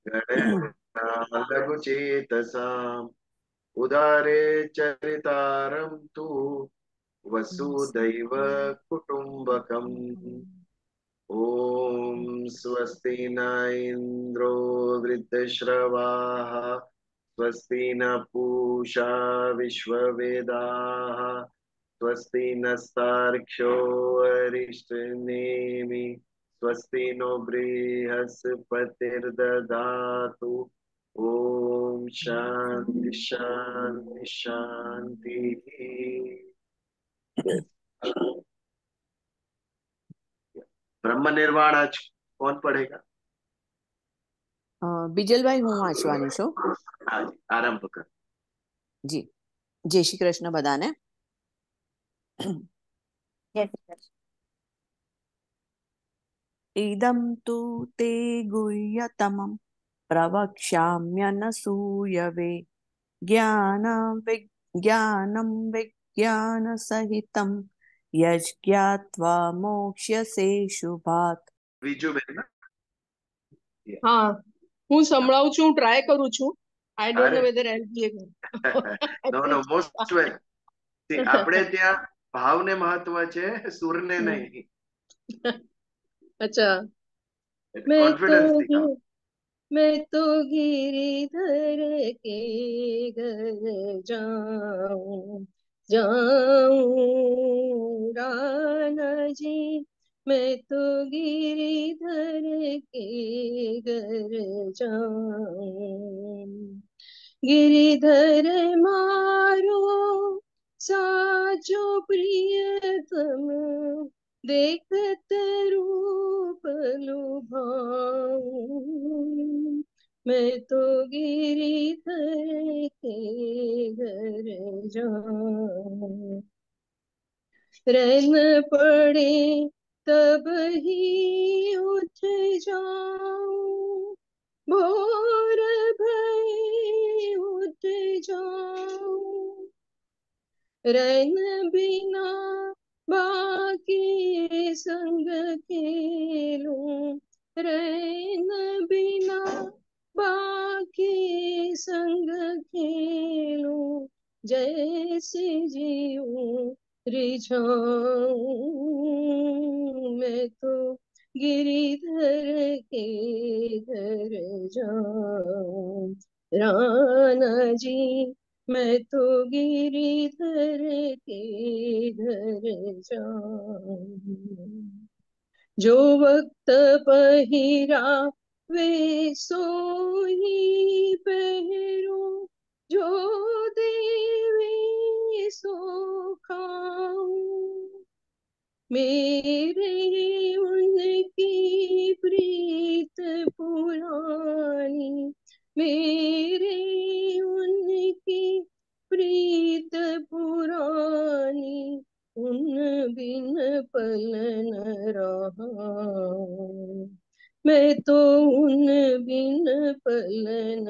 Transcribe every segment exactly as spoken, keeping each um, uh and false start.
गणना लघुचेतसाम् उदारे चरितारं तु वसुदैव कुटुम्बकम्। ॐ स्वस्ति न इन्द्रो वृद्धश्रवाः स्वस्ति न पूषा विश्ववेदाः स्वस्ति नस्तार्क्ष्यो अरिष्टनेमि स्वस्ति नो बृहस्पतिर्दधातु। ओम शांति शांति शांति। ब्रह्म निर्वाण आज कौन पढ़ेगा? બીજલભાઈ હું વાંચવાની છું. आज आरंभ कर જી. જય શ્રી કૃષ્ણ બધાને. इदं तु ते गुह्यतमं प्रवक्ष्याम्यनसूयवे ज्ञानं विज्ञानं विज्ञानसहितं यज्ञात्वा मोक्ष्यसे शुभात्. બીજું બેન ના? હા હું સંભળાવું છું, ટ્રાય કરું છું. આઈ ડોન્ટ નો અરે. Whether I be able. No no most well. આપણે ત્યાં ભાવને મહત્વ છે, સુરને નહીં. अच्छा मैं तो કોન્ફિડન્સ दिखाओ. मैं तो गिरिधर के घर जाऊं जाऊं राणा जी, मैं तो गिरिधर के घर जाऊं। गिरिधर मारो साचो प्रियतम देखत रूप लुभाऊं। मैं तो गिरिधर के घर जाऊं। रन पड़े तब ही उठ जाऊं, भोर भय उठ जाऊं। रन बिना बाकी संग खेलूं, रैन बिना बाकी संग खेलूं। जैसे जीऊं रिझाऊं, मैं तो गिरिधर के घर जाऊं। राणा जी मैं तो गिरिधर के घर जाऊं। जो वक्त पहिरा वे सोई पहरो, जो देवी सो खाऊं। मेरे उनकी प्रीत पुरानी, मेरे उनकी प्रीत पुरानी, उन बिन पल न रहाऊं। मैं तो उन बिन पल न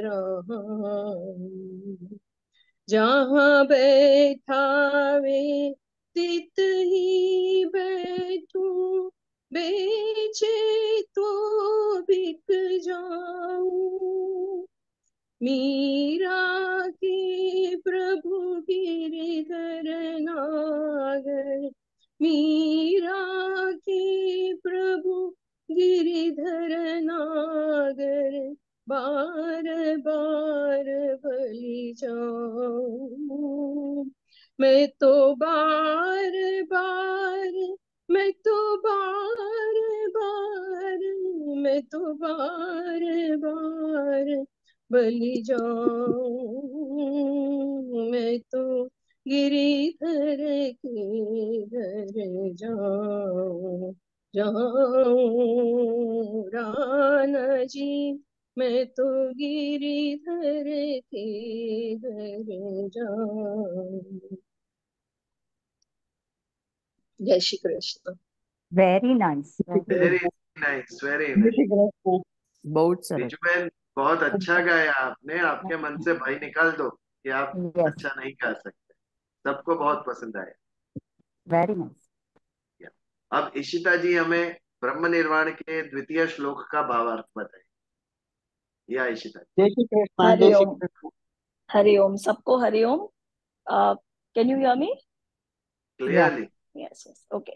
रहाऊं। जहाँ बैठा वे तित ही बैठूं, बेचे तो बिक जाऊं। मीरा के प्रभु गिरिधर नागर, मीरा के प्रभु गिरिधर नागर, बार बार बलि जाऊं। मैं तो बार बार, मैं तो बार बार, मैं तो बार बार बलि जाऊं। मैं तो गिरिधर के घर जाऊं जाऊं। राणा जी मैं तो गिरिधर के घर जाऊं। जय Shri Krishna. Very nice, very nice, very nice. બહુ જ સરસ. બીજું બેન बहुत अच्छा गाया आपने. आपके मन से भय निकाल दो कि आप Yes. अच्छा नहीं गा सकते. सबको बहुत पसंद आया. Very nice. अब इशिता जी हमें ब्रह्म निर्वाण के द्वितीय श्लोक का भावार्थ बताएं. या इशिता जय श्री कृष्ण। जय श्री हरिओम कृष्ण। हरिओम सबको Hari Om. Can you hear me? Yeah clearly. Yes yes okay.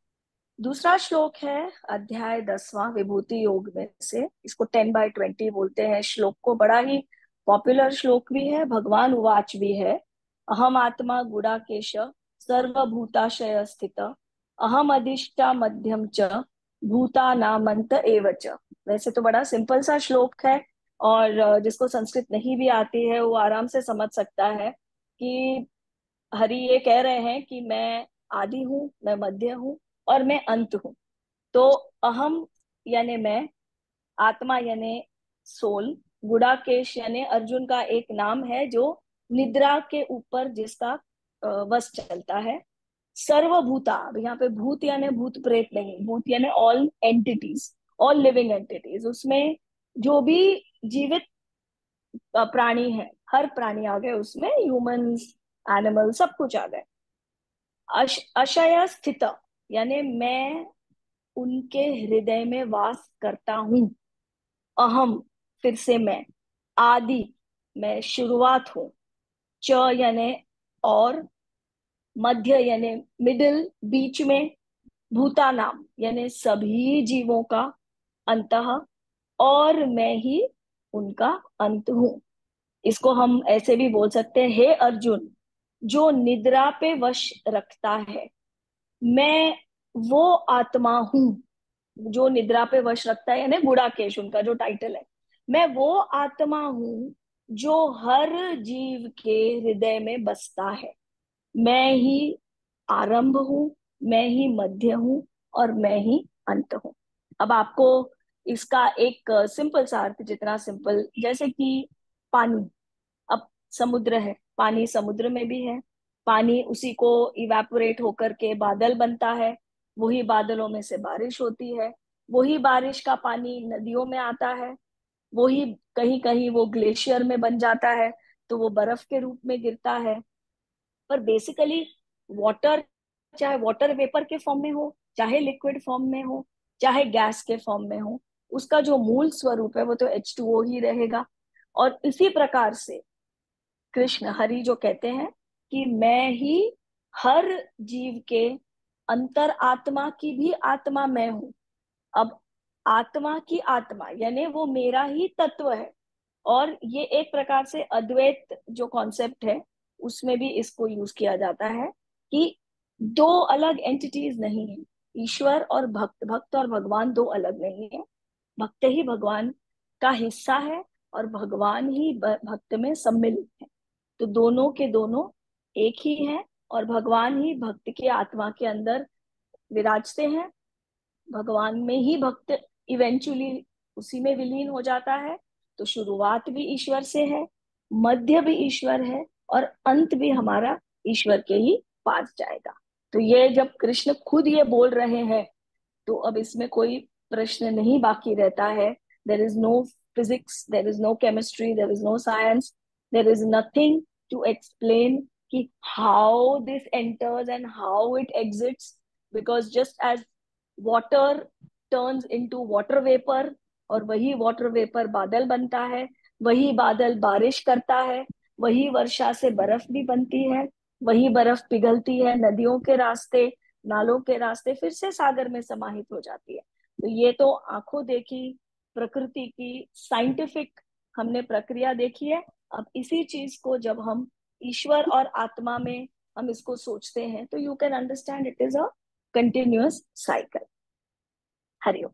दूसरा श्लोक है अध्याय दसवां विभूति योग में से। इसको टेन बाय ट्वेंटी बोलते हैं श्लोक को। बड़ा ही पॉपुलर श्लोक भी है, भगवान उवाच भी है। अहम आत्मा गुडाकेश सर्वभूताशय स्थित अहम अधिष्ठा मध्यम च भूतानामंत एव च। वैसे तो बड़ा सिंपल सा श्लोक है और अ, जिसको संस्कृत नहीं भी आती है वो आराम से समझ सकता है कि हरि ये कह रहे हैं कि मैं आदि हूँ, मैं मध्य हूँ और मैं अंत हूँ। तो अहम यानी मैं, आत्मा यानी सोल, गुडाकेश यानी अर्जुन का एक नाम है जो निद्रा के ऊपर जिसका अ, वश चलता है। सर्वभूता, अब यहाँ पे भूत यानी भूत प्रेत नहीं, भूत यानी all entities, all living entities. उसमें जो भी जीवित अ, प्राणी है, हर प्राणी आ गए उसमें, ह्यूमंस, एनिमल, सब कुछ आ गए। अश, अशय स्थित यानी मैं उनके हृदय में वास करता हूँ। अहम फिर से मैं, आदि मैं शुरुआत हूँ, च यानी और, मध्य यानी मिडिल बीच में, भूतानाम यानी सभी जीवों का, अंतः और मैं ही उनका अंत हूँ। इसको हम ऐसे भी बोल सकते हैं, हे अर्जुन जो निद्रा पे वश रखता है, मैं वो आत्मा हूं जो निद्रा पे वश रखता है, यानी गुड़ाकेश उनका जो टाइटल है। मैं वो आत्मा हूं जो हर जीव के हृदय में बसता है। मैं ही आरंभ हूं, मैं ही मध्य हूं और मैं ही अंत हूं। अब आपको इसका एक सिंपल सा अर्थ, जितना सिंपल जैसे कि पानी, अब समुद्र है, पानी समुद्र में भी है, पानी उसी को इवेपोरेट होकर के बादल बनता है, वही बादलों में से बारिश होती है, वही बारिश का पानी नदियों में आता है, वही कहीं कहीं वो ग्लेशियर में बन जाता है तो वो बर्फ के रूप में गिरता है। पर बेसिकली वाटर, चाहे वाटर वेपर के फॉर्म में हो, चाहे लिक्विड फॉर्म में हो, चाहे गैस के फॉर्म में हो, उसका जो मूल स्वरूप है वो तो एच टू ओ ही रहेगा। और इसी प्रकार से कृष्ण हरि जो कहते हैं कि मैं ही हर जीव के अंतर आत्मा की भी आत्मा मैं हूं। अब आत्मा की आत्मा यानी वो मेरा ही तत्व है। और ये एक प्रकार से अद्वैत जो कॉन्सेप्ट है उसमें भी इसको यूज किया जाता है कि दो अलग एंटिटीज नहीं है, ईश्वर और भक्त, भक्त और भगवान दो अलग नहीं है। भक्त ही भगवान का हिस्सा है और भगवान ही भक्त में सम्मिलित है। तो दोनों के दोनों एक ही हैं और भगवान ही भक्त की आत्मा के अंदर विराजते हैं। भगवान में ही भक्त इवेंचुअली उसी में विलीन हो जाता है। तो शुरुआत भी ईश्वर से है, मध्य भी ईश्वर है और अंत भी हमारा ईश्वर के ही पास जाएगा। तो ये जब कृष्ण खुद ये बोल रहे हैं तो अब इसमें कोई प्रश्न नहीं बाकी रहता है। There is no physics, there is no chemistry, there is no science, there is nothing to explain कि how this enters and how it exits, because just as water turns into water vapour और वही water vapour बादल बनता है, वही बादल बारिश करता है, वही वर्षा से बर्फ भी बनती है, वही बर्फ पिघलती है नदियों के रास्ते, नालों के रास्ते, फिर से सागर में समाहित हो जाती है। तो ये तो आंखों देखी प्रकृति की साइंटिफिक हमने प्रक्रिया देखी है। अब इसी चीज को जब हम ईश्वर और आत्मा में हम इसको सोचते हैं तो you can understand it is a continuous cycle. Hari Om.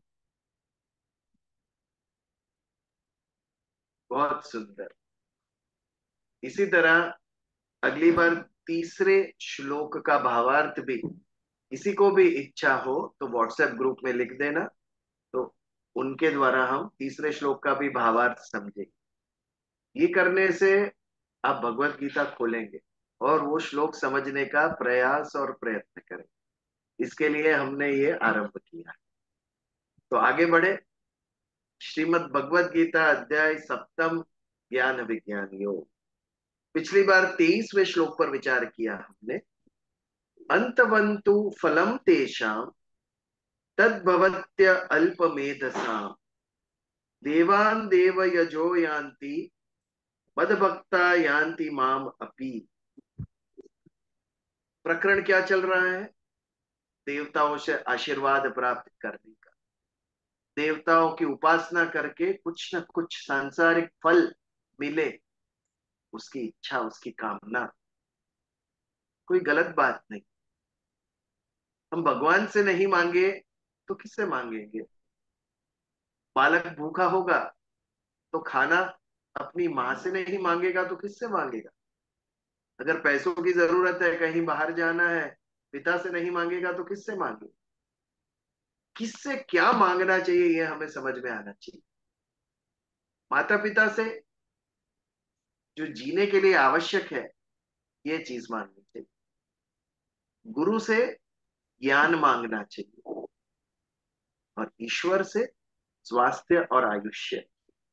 बहुत सुंदर। इसी तरह अगली बार तीसरे श्लोक का भावार्थ भी, किसी को भी इच्छा हो तो व्हाट्सएप ग्रुप में लिख देना, तो उनके द्वारा हम तीसरे श्लोक का भी भावार्थ समझेंगे। ये करने से आप भगवत गीता खोलेंगे और वो श्लोक समझने का प्रयास और प्रयत्न करें। इसके लिए हमने ये आरंभ किया। तो आगे बढ़े। श्रीमद् भगवत गीता अध्याय सप्तम, ज्ञान विज्ञान योग। पिछली बार तेईसवें श्लोक पर विचार किया हमने। अंतवंतु फलम तेषाम तद्भवत्य अल्पमेधसाम देवान देव यजो यान्ति मदभक्ता यान्ति माम अपि। प्रकरण क्या चल रहा है? देवताओं से आशीर्वाद प्राप्त करने का, देवताओं की उपासना करके कुछ न कुछ सांसारिक फल मिले, उसकी इच्छा, उसकी कामना। कोई गलत बात नहीं। हम भगवान से नहीं मांगे तो किससे मांगेंगे? बालक भूखा होगा तो खाना अपनी माँ से नहीं मांगेगा तो किससे मांगेगा? अगर पैसों की जरूरत है, कहीं बाहर जाना है, पिता से नहीं मांगेगा तो किससे मांगेगा? किससे क्या मांगना चाहिए ये हमें समझ में आना चाहिए। माता पिता से जो जीने के लिए आवश्यक है ये चीज मांगनी चाहिए। गुरु से ज्ञान मांगना चाहिए और ईश्वर से स्वास्थ्य और आयुष्य।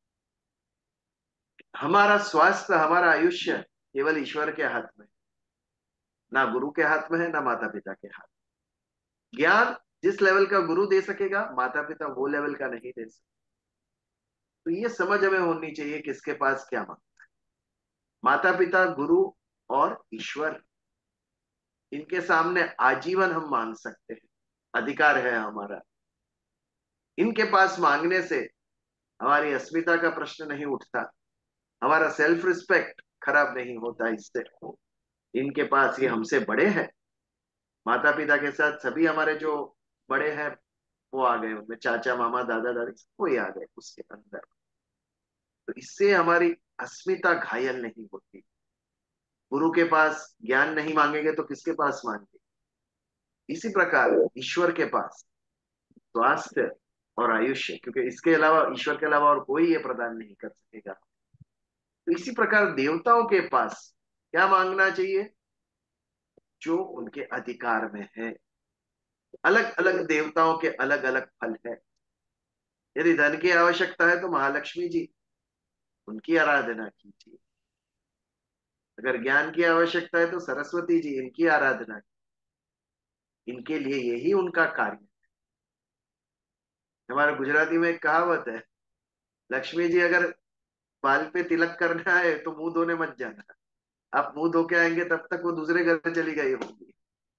हमारा स्वास्थ्य, हमारा आयुष्य केवल ईश्वर के हाथ में, ना गुरु के हाथ में है, ना माता पिता के हाथ में। ज्ञान जिस लेवल का गुरु दे सकेगा, माता पिता वो लेवल का नहीं दे सकते। तो ये समझ हमें होनी चाहिए किसके पास क्या मांगना है। माता पिता, गुरु और ईश्वर, इनके सामने आजीवन हम मांग सकते हैं, अधिकार है हमारा। इनके पास मांगने से हमारी अस्मिता का प्रश्न नहीं उठता, हमारा सेल्फ रिस्पेक्ट खराब नहीं होता इससे। इनके पास, ये हमसे बड़े हैं, माता पिता के साथ सभी हमारे जो बड़े हैं वो आ गए, उनमें चाचा मामा दादा दादी कोई आ गए उसके अंदर। तो इससे हमारी अस्मिता घायल नहीं होती। गुरु के पास ज्ञान नहीं मांगेंगे तो किसके पास मांगेंगे? इसी प्रकार ईश्वर के पास स्वास्थ्य और आयुष्य, क्योंकि इसके अलावा, ईश्वर के अलावा और कोई ये प्रदान नहीं कर सकेगा। तो इसी प्रकार देवताओं के पास क्या मांगना चाहिए? जो उनके अधिकार में है। अलग अलग देवताओं के अलग अलग फल है। यदि धन की आवश्यकता है तो महालक्ष्मी जी, उनकी आराधना कीजिए। अगर ज्ञान की आवश्यकता है तो सरस्वती जी, इनकी आराधना कीजिए। इनके लिए यही उनका कार्य है। हमारे गुजराती में एक कहावत है, लक्ष्मी जी अगर बाल पे तिलक करना है तो मुंह धोने मत जाना। आप मुंह धो के आएंगे तब तक वो दूसरे घर चली गई होगी।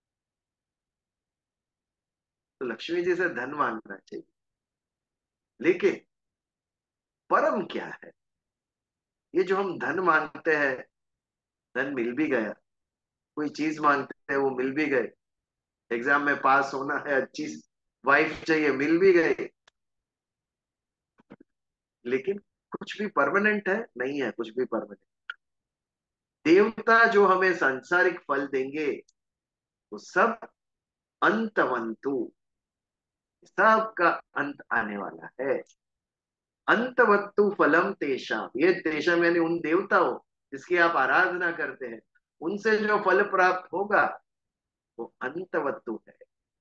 तो लक्ष्मी जी से धन मांगना चाहिए। लेकिन परम क्या है? ये जो हम धन मांगते हैं, धन मिल भी गया, कोई चीज मांगते हैं वो मिल भी गए, एग्जाम में पास होना है, अच्छी वाइफ चाहिए, मिल भी गए, लेकिन कुछ भी परमानेंट है नहीं है, कुछ भी परमानेंट। देवता जो हमें सांसारिक फल देंगे वो सब अंतवंतु, सबका अंत आने वाला है। अंतवत्तु फलम तेषाम, ये तेषाम यानी उन देवताओं जिसकी आप आराधना करते हैं, उनसे जो फल प्राप्त होगा वो अंतवत्तु है।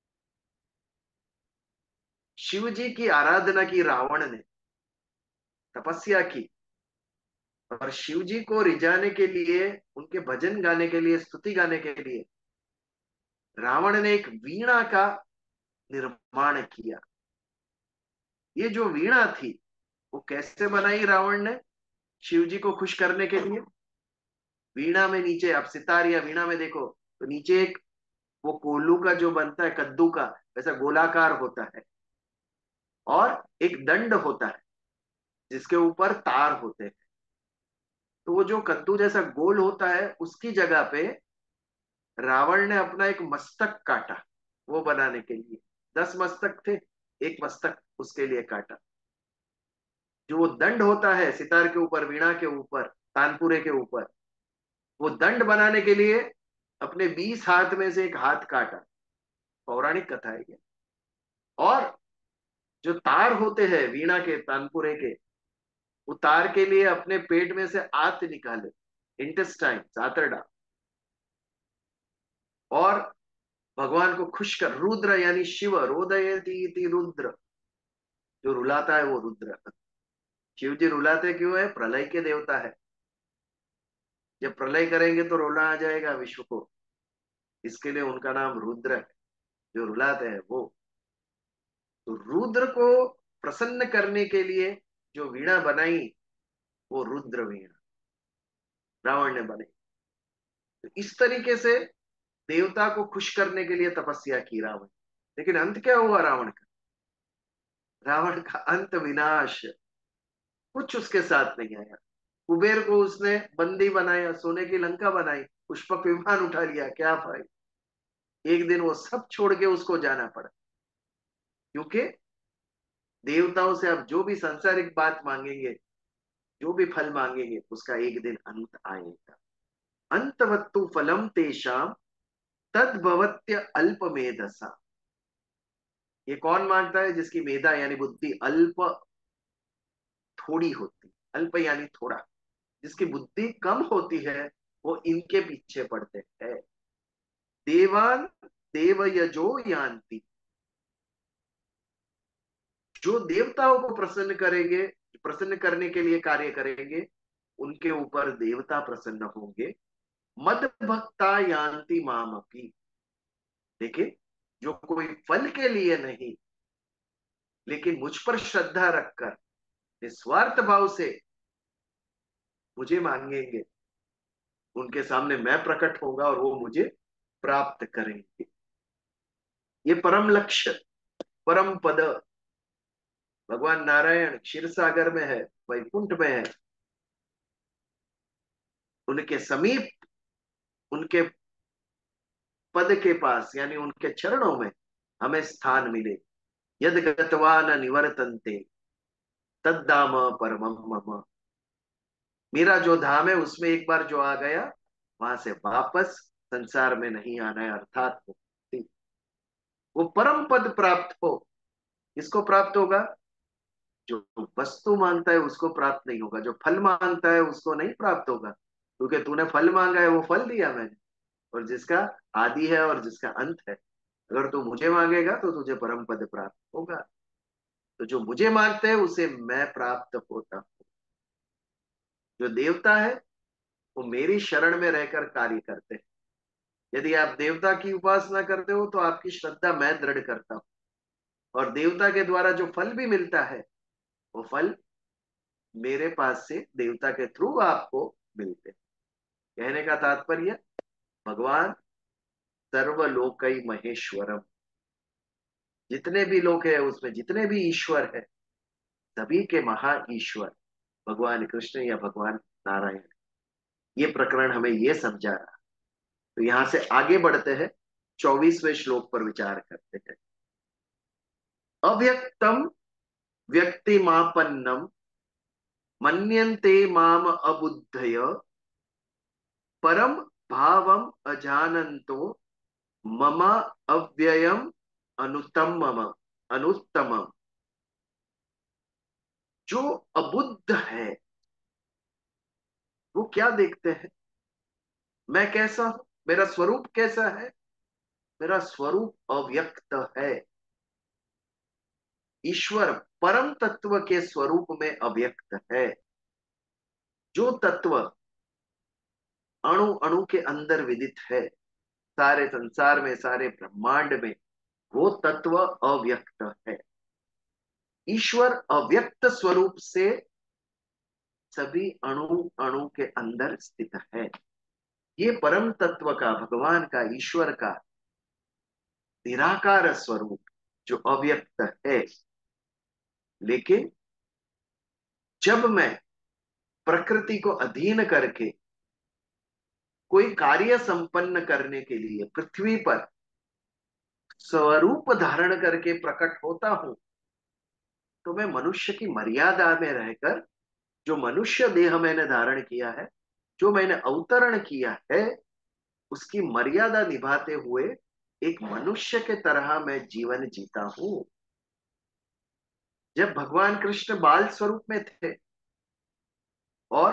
शिव जी की आराधना की रावण ने, तपस्या की, और शिव जी को रिझाने के लिए, उनके भजन गाने के लिए, स्तुति गाने के लिए रावण ने एक वीणा का निर्माण किया। ये जो वीणा थी वो कैसे बनाई रावण ने शिव जी को खुश करने के लिए? वीणा में नीचे, आप सितार या वीणा में देखो तो नीचे एक वो कोल्लू का जो बनता है, कद्दू का वैसा गोलाकार होता है, और एक दंड होता है जिसके ऊपर तार होते हैं। तो वो जो कद्दू जैसा गोल होता है उसकी जगह पे रावण ने अपना एक मस्तक काटा वो बनाने के लिए। दस मस्तक थे, एक मस्तक उसके लिए काटा। जो वो दंड होता है सितार के ऊपर, वीणा के ऊपर, तानपुरे के ऊपर, वो दंड बनाने के लिए अपने बीस हाथ में से एक हाथ काटा। पौराणिक कथा है ये। और जो तार होते हैं वीणा के, तानपुरे के, वो तार के लिए अपने पेट में से आत निकाले, इंटेस्टाइन, आतरडा, और भगवान को खुश कर, रुद्र यानी शिव, रोदयति इति रुद्र, जो रुलाता है वो रुद्र। शिव जी रुलाते क्यों है? प्रलय के देवता है। जब प्रलय करेंगे तो रोना आ जाएगा विश्व को, इसके लिए उनका नाम रुद्र है, जो रुलाते हैं वो। तो रुद्र को प्रसन्न करने के लिए जो वीणा बनाई वो रुद्र वीणा रावण ने बनाई। तो इस तरीके से देवता को खुश करने के लिए तपस्या की रावण। लेकिन अंत क्या हुआ रावण का? रावण का अंत विनाश। कुछ उसके साथ नहीं आया। कुबेर को उसने बंदी बनाया, सोने की लंका बनाई, पुष्पक विमान उठा लिया, क्या फायदा। एक दिन वो सब छोड़ के उसको जाना पड़ा, क्योंकि देवताओं से अब जो भी सांसारिक बात मांगेंगे, जो भी फल मांगेंगे, उसका एक दिन अंत आएगा। अंतवत्तु फलम तेषाम तद्भवत्य अल्प मेधसा। ये कौन मांगता है? जिसकी मेधा यानी बुद्धि अल्प थोड़ी होती। अल्प यानी थोड़ा। जिसकी बुद्धि कम होती है वो इनके पीछे पड़ते हैं। देवान देवयजो यान्ति। जो देवताओं को प्रसन्न करेंगे, प्रसन्न करने के लिए कार्य करेंगे, उनके ऊपर देवता प्रसन्न होंगे। मद भक्ता यान्ति मामपि। देखिए, जो कोई फल के लिए नहीं, लेकिन मुझ पर श्रद्धा रखकर निस्वार्थ भाव से मुझे मांगेंगे, उनके सामने मैं प्रकट होगा और वो मुझे प्राप्त करेंगे। ये परम लक्ष्य, परम पद भगवान नारायण क्षीर सागर में है, वैकुंठ में है। उनके समीप, उनके पद के पास यानी उनके चरणों में हमें स्थान मिले। यद गत्वा न निवर्तन्ते तद्धाम परमम मम। मेरा जो धाम है उसमें एक बार जो आ गया, वहां से वापस संसार में नहीं आना है, अर्थात मुक्ति। वो परम पद प्राप्त हो। किसको प्राप्त होगा? जो वस्तु मांगता है उसको प्राप्त नहीं होगा, जो फल मांगता है उसको नहीं प्राप्त होगा, क्योंकि तूने फल मांगा है, वो फल दिया मैंने। और जिसका आदि है और जिसका अंत है, अगर तू मुझे मांगेगा तो तुझे परम पद प्राप्त होगा। तो जो मुझे मांगते हैं उसे मैं प्राप्त होता हूं। जो देवता है वो मेरी शरण में रहकर कार्य करते हैं। यदि आप देवता की उपासना करते हो तो आपकी श्रद्धा मैं दृढ़ करता हूं, और देवता के द्वारा जो फल भी मिलता है वो फल मेरे पास से देवता के थ्रू आपको मिलते हैं। कहने का तात्पर्य, भगवान सर्वलोकई महेश्वरम। जितने भी लोक है उसमें जितने भी ईश्वर है, सभी के महा ईश्वर भगवान कृष्ण या भगवान नारायण। ये प्रकरण हमें ये समझा रहा। तो यहां से आगे बढ़ते हैं, चौबीसवें श्लोक पर विचार करते हैं। अव्यक्तम व्यक्तिमापन्नम मन्यन्ते माम अबुद्धय परम भावम अजानन्तो मम अव्ययम अनुत्तमम अनुत्तमम। जो अबुद्ध है वो क्या देखते हैं? मैं कैसा हूं? मेरा स्वरूप कैसा है? मेरा स्वरूप अव्यक्त है। ईश्वर परम तत्व के स्वरूप में अव्यक्त है। जो तत्व अणु अणु के अंदर विदित है, सारे संसार में, सारे ब्रह्मांड में, वो तत्व अव्यक्त है। ईश्वर अव्यक्त स्वरूप से सभी अणु अणु के अंदर स्थित है। ये परम तत्व का, भगवान का, ईश्वर का निराकार स्वरूप जो अव्यक्त है। लेकिन जब मैं प्रकृति को अधीन करके कोई कार्य संपन्न करने के लिए पृथ्वी पर स्वरूप धारण करके प्रकट होता हूं, तो मैं मनुष्य की मर्यादा में रहकर, जो मनुष्य देह मैंने धारण किया है, जो मैंने अवतरण किया है, उसकी मर्यादा निभाते हुए एक मनुष्य के तरह मैं जीवन जीता हूं। जब भगवान कृष्ण बाल स्वरूप में थे और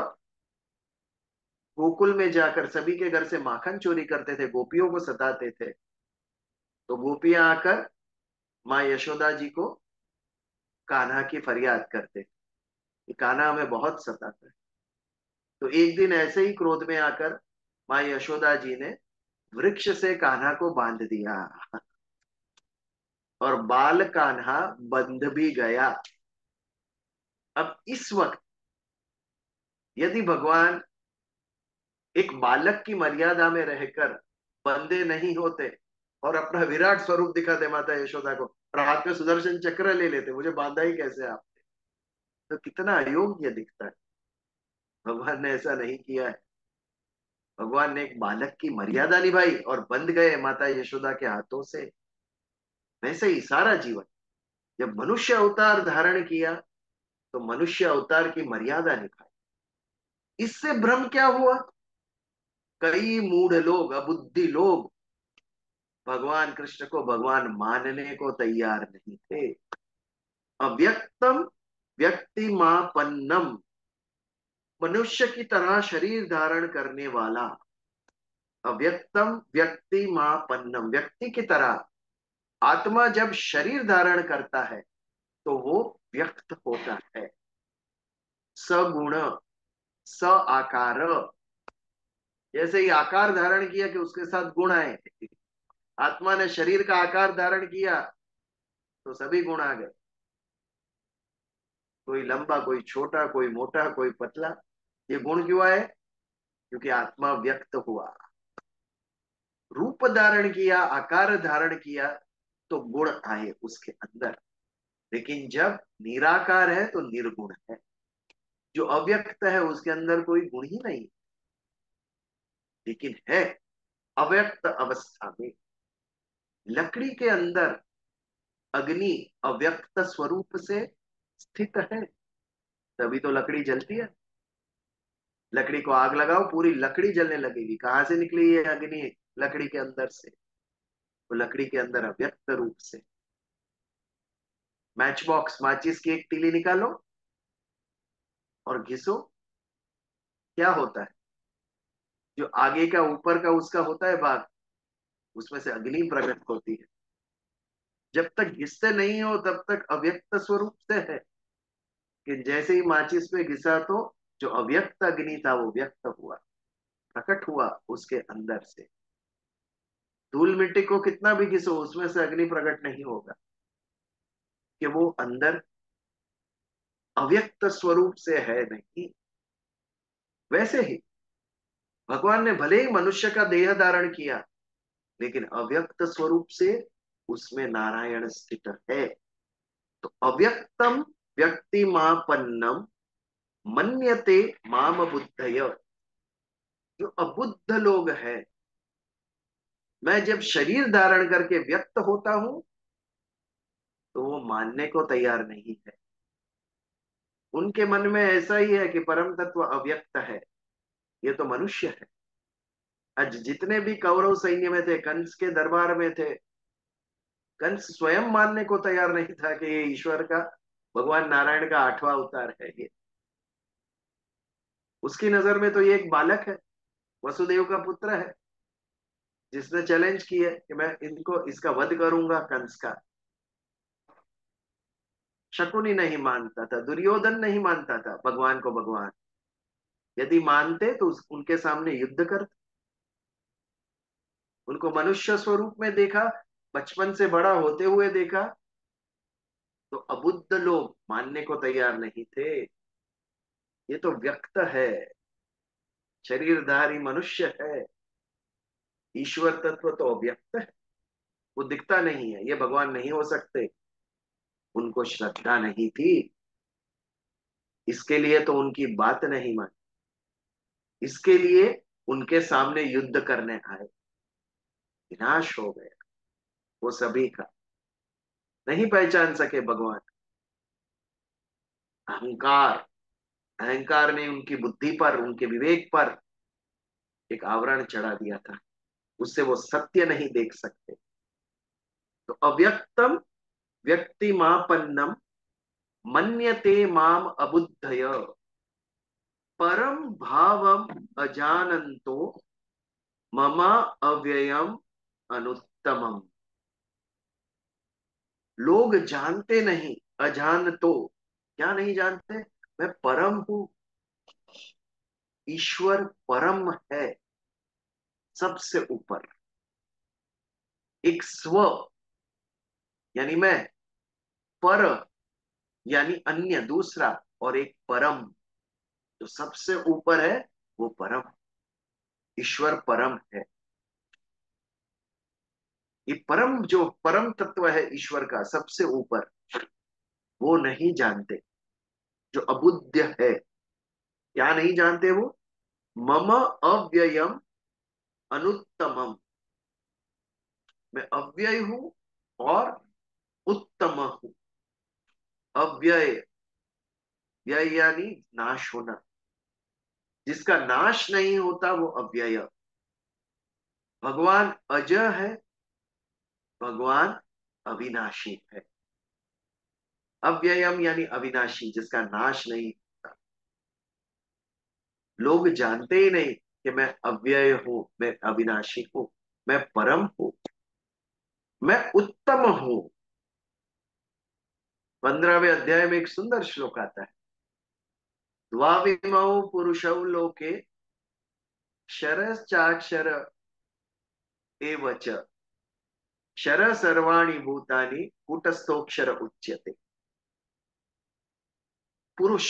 गोकुल में जाकर सभी के घर से माखन चोरी करते थे, गोपियों को सताते थे, तो गोपियां आकर माँ यशोदा जी को कान्हा की फरियाद करते कि कान्हा हमें बहुत सताता है। तो एक दिन ऐसे ही क्रोध में आकर माँ यशोदा जी ने वृक्ष से कान्हा को बांध दिया, और बाल कान्हा बंध भी गया। अब इस वक्त यदि भगवान एक बालक की मर्यादा में रहकर बंदे नहीं होते और अपना विराट स्वरूप दिखाते माता यशोदा को और हाथ में सुदर्शन चक्र ले लेते, मुझे बांधा ही कैसे आपने, तो कितना अयोग्य दिखता है। भगवान ने ऐसा नहीं किया है। भगवान ने एक बालक की मर्यादा निभाई और बंध गए माता यशोदा के हाथों से। वैसे ही सारा जीवन, जब मनुष्य अवतार धारण किया तो मनुष्य अवतार की मर्यादा निभाई। इससे भ्रम क्या हुआ? कई मूढ़ लोग, अबुद्धि लोग भगवान कृष्ण को भगवान मानने को तैयार नहीं थे। अव्यक्तम व्यक्तिमापन्नम, मनुष्य की तरह शरीर धारण करने वाला। अव्यक्तम व्यक्तिमापन्नम, व्यक्ति की तरह आत्मा जब शरीर धारण करता है तो वो व्यक्त होता है। सगुण, स आकार, जैसे ही आकार धारण किया कि उसके साथ गुण आए। आत्मा ने शरीर का आकार धारण किया तो सभी गुण आ गए, कोई लंबा, कोई छोटा, कोई मोटा, कोई पतला। ये गुण क्यों आए? क्योंकि आत्मा व्यक्त हुआ, रूप धारण किया, आकार धारण किया तो गुण आए उसके अंदर। लेकिन जब निराकार है तो निर्गुण है। जो अव्यक्त है उसके अंदर कोई गुण ही नहीं, लेकिन है अव्यक्त अवस्था में। लकड़ी के अंदर अग्नि अव्यक्त स्वरूप से स्थित है, तभी तो लकड़ी जलती है। लकड़ी को आग लगाओ, पूरी लकड़ी जलने लगेगी। कहां से निकली ये अग्नि? लकड़ी के अंदर से। तो लकड़ी के अंदर अव्यक्त रूप से। मैच बॉक्स, माचिस की एक तीली निकालो और घिसो, क्या होता है? जो आगे का ऊपर का उसका होता है भाग, उसमें से अग्नि प्रकट होती है। जब तक घिसते नहीं हो तब तक अव्यक्त स्वरूप से है, कि जैसे ही माचिस पे घिसा तो जो अव्यक्त अग्नि था वो व्यक्त हुआ, प्रकट हुआ उसके अंदर से। धूल मिट्टी को कितना भी घिसो उसमें से अग्नि प्रकट नहीं होगा, कि वो अंदर अव्यक्त स्वरूप से है नहीं। वैसे ही भगवान ने भले ही मनुष्य का देह धारण किया, लेकिन अव्यक्त स्वरूप से उसमें नारायण स्थित है। तो अव्यक्तम व्यक्तिमापन्नम मन्यते माम बुद्धय। जो अबुद्ध लोग हैं, मैं जब शरीर धारण करके व्यक्त होता हूं तो वो मानने को तैयार नहीं है। उनके मन में ऐसा ही है कि परम तत्व अव्यक्त है, ये तो मनुष्य है। आज जितने भी कौरव सैन्य में थे, कंस के दरबार में थे, कंस स्वयं मानने को तैयार नहीं था कि ये ईश्वर का, भगवान नारायण का आठवां अवतार है। ये उसकी नजर में तो ये एक बालक है, वसुदेव का पुत्र है, जिसने चैलेंज किया कि मैं इनको, इसका वध करूंगा कंस का। शकुनी नहीं मानता था, दुर्योधन नहीं मानता था भगवान को भगवान। यदि मानते तो उस, उनके सामने युद्ध करते। उनको मनुष्य स्वरूप में देखा, बचपन से बड़ा होते हुए देखा, तो अबुद्ध लोग मानने को तैयार नहीं थे। ये तो व्यक्त है, शरीरधारी मनुष्य है। ईश्वर तत्व तो अव्यक्त है, वो दिखता नहीं है, ये भगवान नहीं हो सकते। उनको श्रद्धा नहीं थी, इसके लिए तो उनकी बात नहीं मानी, इसके लिए उनके सामने युद्ध करने आए। विनाश हो गया वो सभी का, नहीं पहचान सके भगवान। अहंकार, अहंकार ने उनकी बुद्धि पर, उनके विवेक पर एक आवरण चढ़ा दिया था, उससे वो सत्य नहीं देख सकते। तो अव्यक्तम व्यक्तिमापन्नम मन्यते माम अबुद्धय परम भावम अजानन्तो ममा अव्ययम अनुत्तमम। लोग जानते नहीं, अजान तो क्या नहीं जानते? मैं परम हूं, ईश्वर परम है, सबसे ऊपर। एक स्व यानी मैं, पर यानी अन्य, दूसरा, और एक परम, जो सबसे ऊपर है वो परम, ईश्वर परम है। ये परम, जो परम तत्व है ईश्वर का सबसे ऊपर, वो नहीं जानते। जो अबुद्ध है, क्या नहीं जानते वो? मम अव्ययम अनुत्तमम, मैं अव्यय हूं और उत्तम हूं। अव्यय, व्यय यानी नाश होना, जिसका नाश नहीं होता वो अव्यय। भगवान अजय है, भगवान अविनाशी है। अव्ययम यानी अविनाशी, जिसका नाश नहीं। लोग जानते ही नहीं कि मैं अव्यय हूं, मैं अविनाशी हूं, मैं परम हूं, मैं उत्तम हूं। पंद्रहवें अध्याय में एक सुंदर श्लोक आता है, द्वाविमौ पुरुषौ लोके क्षरश्चाक्षर एव च, क्षर सर्वाणि भूतानि कूटस्थोक्षर उच्यते। पुरुष,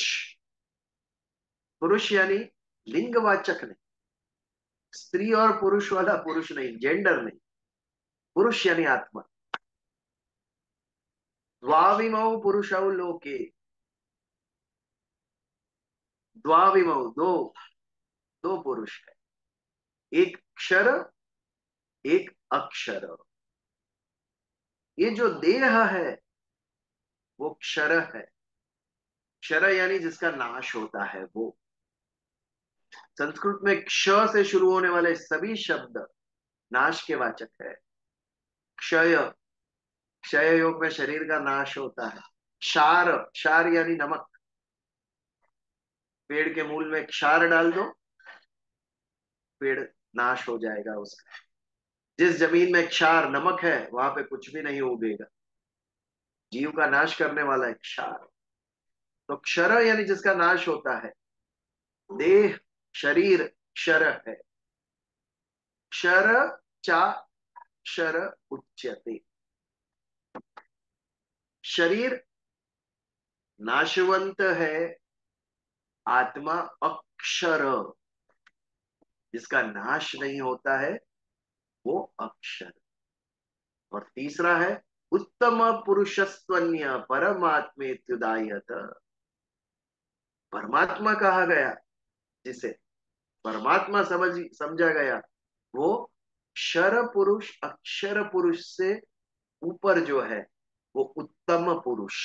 पुरुष यानी लिंगवाचक नहीं, स्त्री और पुरुष वाला पुरुष नहीं, जेंडर नहीं, पुरुष यानी आत्मा। द्वाविमौ पुरुषौ लोके, द्वाविमौ दो, दो पुरुष है, एक क्षर एक अक्षर। ये जो देह है वो क्षर है, क्षर यानी जिसका नाश होता है वो। संस्कृत में क्ष से शुरू होने वाले सभी शब्द नाश के वाचक है। क्षय, क्षय योग में शरीर का नाश होता है। क्षार, क्षार यानी नमक, पेड़ के मूल में क्षार डाल दो, पेड़ नाश हो जाएगा उसका। जिस जमीन में क्षार नमक है वहां पे कुछ भी नहीं उगेगा, जीव का नाश करने वाला है क्षार। तो क्षर यानी जिसका नाश होता है। देह, शरीर क्षर है। क्षर चा क्षर उच्यते, शरीर नाशवंत है, आत्मा अक्षर, जिसका नाश नहीं होता है वो अक्षर। और तीसरा है उत्तम पुरुषस्त्वन्य परमात्मेत्युदायत, परमात्मा कहा गया, जिसे परमात्मा समझ समझा गया, वो क्षर पुरुष अक्षर पुरुष से ऊपर जो है वो उत्तम पुरुष।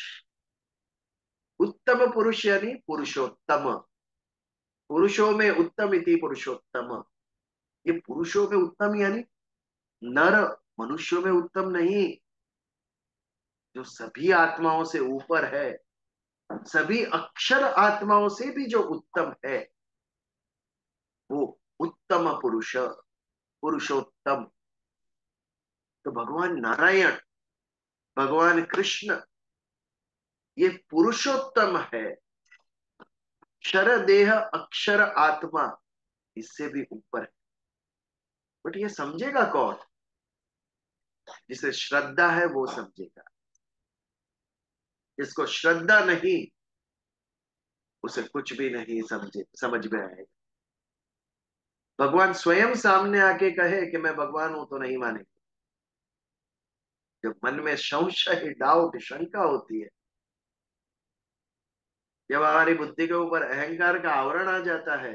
उत्तम पुरुष यानी पुरुषोत्तम, पुरुषों में उत्तम इति पुरुषोत्तम। ये पुरुषों में उत्तम यानी नर, मनुष्यों में उत्तम नहीं, जो सभी आत्माओं से ऊपर है, सभी अक्षर आत्माओं से भी जो उत्तम है वो उत्तम पुरुष, पुरुषोत्तम। तो भगवान नारायण, भगवान कृष्ण, ये पुरुषोत्तम है। क्षर देह अक्षर आत्मा इससे भी ऊपर है। बट ये समझेगा कौन? जिसे श्रद्धा है वो समझेगा, जिसको श्रद्धा नहीं उसे कुछ भी नहीं समझे समझ में आएगा। भगवान स्वयं सामने आके कहे कि मैं भगवान हूं तो नहीं मानेंगे। जब मन में संशय, डाउट, शंका होती है, जब हमारी बुद्धि के ऊपर अहंकार का आवरण आ जाता है,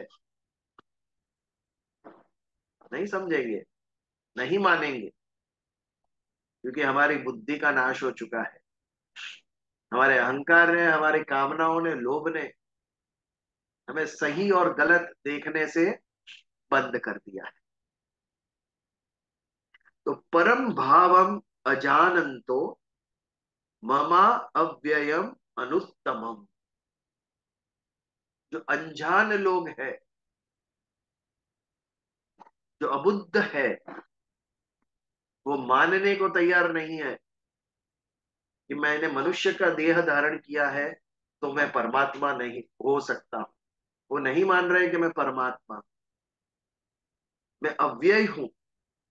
नहीं समझेंगे, नहीं मानेंगे, क्योंकि हमारी बुद्धि का नाश हो चुका है। हमारे अहंकार ने, हमारी कामनाओं ने, लोभ ने हमें सही और गलत देखने से बंद कर दिया है। तो परम भावम अजानंतो ममा अव्ययम अनुत्तमम, जो अनजान लोग हैं, जो अबुद्ध है, वो मानने को तैयार नहीं है कि मैंने मनुष्य का देह धारण किया है तो मैं परमात्मा नहीं हो सकता। वो नहीं मान रहे कि मैं परमात्मा, मैं अव्यय हूं,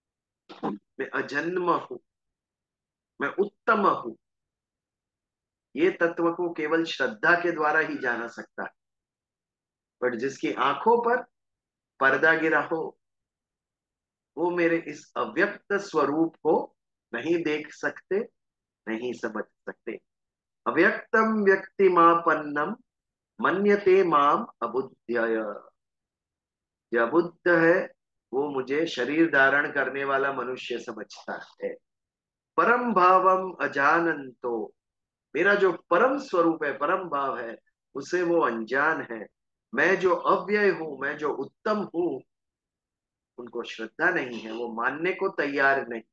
मैं अजन्म हूं, मैं उत्तम हूं। ये तत्व को केवल श्रद्धा के द्वारा ही जाना सकता है। बट जिसकी आंखों पर पर्दा गिरा हो, वो मेरे इस अव्यक्त स्वरूप को नहीं देख सकते, नहीं समझ सकते। अव्यक्तम व्यक्तिमापन्नम मन्यते माम अबुद्धय। जो अबुद्ध है वो मुझे शरीर धारण करने वाला मनुष्य समझता है। परम भावम अजानंतो, मेरा जो परम स्वरूप है, परम भाव है, उसे वो अनजान है। मैं जो अव्यय हूं, मैं जो उत्तम हूं, उनको श्रद्धा नहीं है, वो मानने को तैयार नहीं।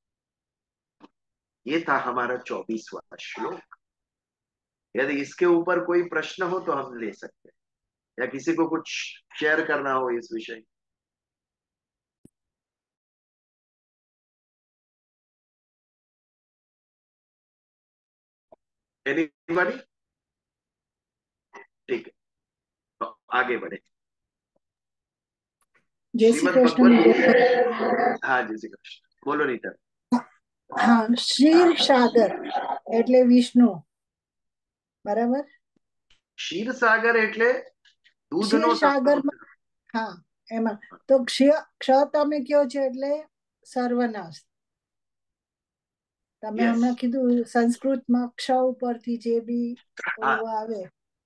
ये था हमारा चौबीसवां श्लोक। यदि इसके ऊपर कोई प्रश्न हो तो हम ले सकते हैं, या किसी को कुछ शेयर करना हो इस विषय। एनीबॉडी? ठीक है, तो आगे बढ़े। जय श्री श्रीमद् कृष्ण भगवत, विजय। हाँ जय श्री कृष्ण। बोलो नीता। હા, ક્ષીર સાગર એટલે વિષ્ણુ, બરાબર? ક્ષીર સાગર એટલે દૂધનો ક્ષીર સાગર સમુદ્ર. હા, એમાં તો ક્ષય ક્ષ તમે કયો છો એટલે સર્વનાશ. તમે Yes. હમણાં કીધું સંસ્કૃતમાં ક્ષ ઉપરથી જે બી હા, ઓલું આવે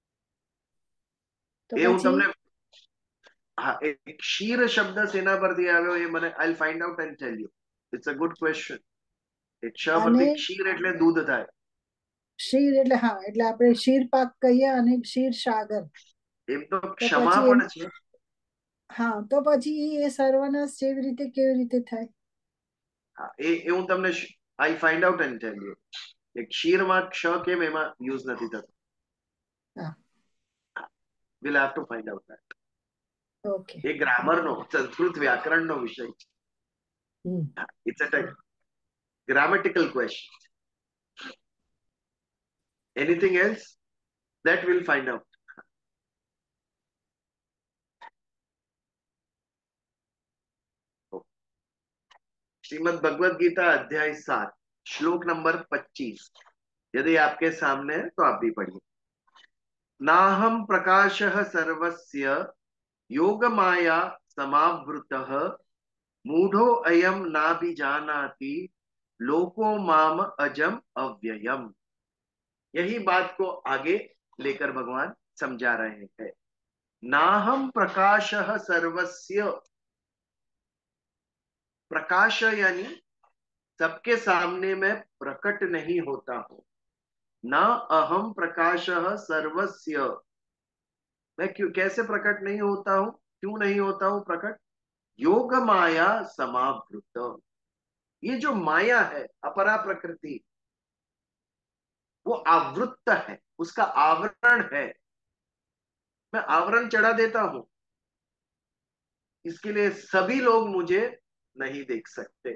તો એ હું પછી તમને, હા, એ ક્ષીર શબ્દ સેના પરથી આવ્યો એ મને I'll find out and tell you. It's a good question. એ ક્ષ અને પરથી ક્ષીર એટલે દૂધ થાય. ક્ષીર એટલે હા, એટલે આપણે ક્ષીર પાક કહીએ અને ક્ષીર સાગર. એમ તો તો ક્ષમા પછી પણ એમ છે. હા, તો પછી એ સર્વનાશ જેવી રીતે કેવી રીતે થાય? હા, એ એ હું તમને I'll find out and tell you. એ ક્ષીરમાં ક્ષ કેમ એમાં યુઝ નથી થતો. હા, will have to find out that. Okay. એ ગ્રામરનો, સંસ્કૃત વ્યાકરણનો વિષય છે. Hmm. It's a grammatical question. Anything else? That we'll find out. Shrimad Bhagavad Gita अध्याय सात श्लोक नंबर पच्चीस, यदि आपके सामने है तो आप भी पढ़िए। नाहम प्रकाशः सर्वस्य योग माया समावृतः मूढ़ो अयम नाभिजानाति लोको माम अजम अव्ययम। यही बात को आगे लेकर भगवान समझा रहे हैं। नाहम प्रकाशः सर्वस्य, प्रकाश यानी सबके सामने मैं प्रकट नहीं होता हूं। ना अहम प्रकाशः सर्वस्य, मैं क्यों कैसे प्रकट नहीं होता हूं, क्यों नहीं होता हूं प्रकट? योग माया समावृत, ये जो माया है अपरा प्रकृति, वो आवृत्त है, उसका आवरण है। मैं आवरण चढ़ा देता हूं, इसके लिए सभी लोग मुझे नहीं देख सकते,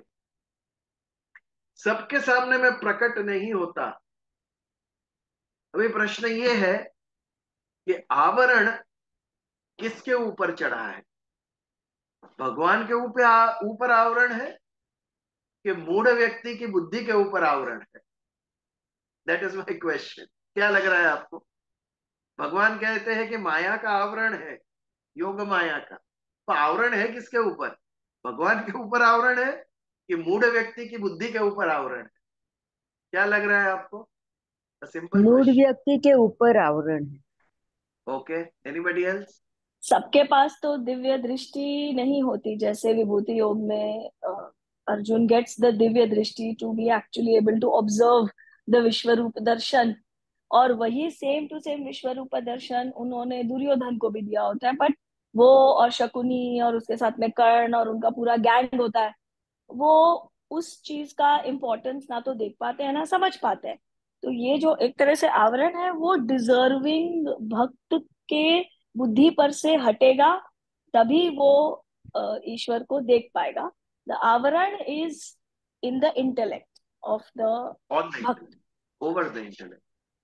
सबके सामने मैं प्रकट नहीं होता। अभी प्रश्न ये है कि आवरण किसके ऊपर चढ़ा है? भगवान के ऊपर ऊपर आवरण है कि मूढ़ व्यक्ति की बुद्धि के ऊपर आवरण है? That is my question. क्या लग रहा है आपको? भगवान कहते हैं कि माया का आवरण है, योग माया का, तो आवरण है किसके ऊपर? भगवान के ऊपर आवरण है कि मूढ़ व्यक्ति की बुद्धि के ऊपर आवरण है? क्या लग रहा है आपको? Simple mood question. व्यक्ति के ऊपर आवरण है। Okay, anybody else? सबके पास तो दिव्य दृष्टि नहीं होती, जैसे विभूति योग में Arjun gets the divya drishti to be actually able to observe the vishwa roop दर्शन, और वही सेम टू सेम विश्व रूप दर्शन उन्होंने दुर्योधन को भी दिया होता है। बट वो और शकुनी और उसके साथ में कर्ण और उनका पूरा गैंग होता है, वो उस चीज का इम्पोर्टेंस ना तो देख पाते हैं ना समझ पाते हैं। तो ये जो एक तरह से आवरण है वो डिजर्विंग भक्त के बुद्धि पर से हटेगा, तभी वो ईश्वर को देख पाएगा। The avaran is in the intellect of the on the bhakt. Over the intellect.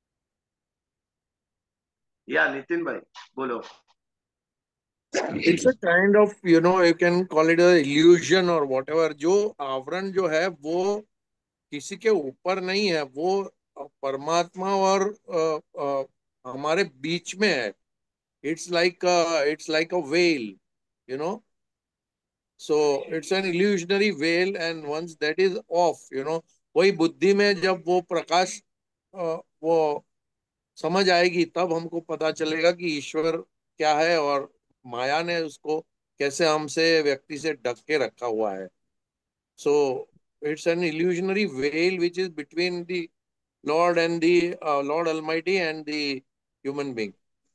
Yeah Nitin भाई बोलो। It's a kind of, you know, you can call it a illusion or whatever. जो आवरण जो है वो किसी के ऊपर नहीं है, वो परमात्मा और अ, अ, हमारे बीच में है. It's like a, it's like a veil, you know. So it's an illusionary veil, and once that is off, you know, वही बुद्धि में जब वो प्रकाश अ, वो समझ आएगी, तब हमको पता चलेगा कि ईश्वर क्या है और माया ने उसको कैसे हमसे व्यक्ति से ढक के रखा हुआ है. So it's an illusionary veil which is between the Lord and the uh, Lord Almighty and the human being.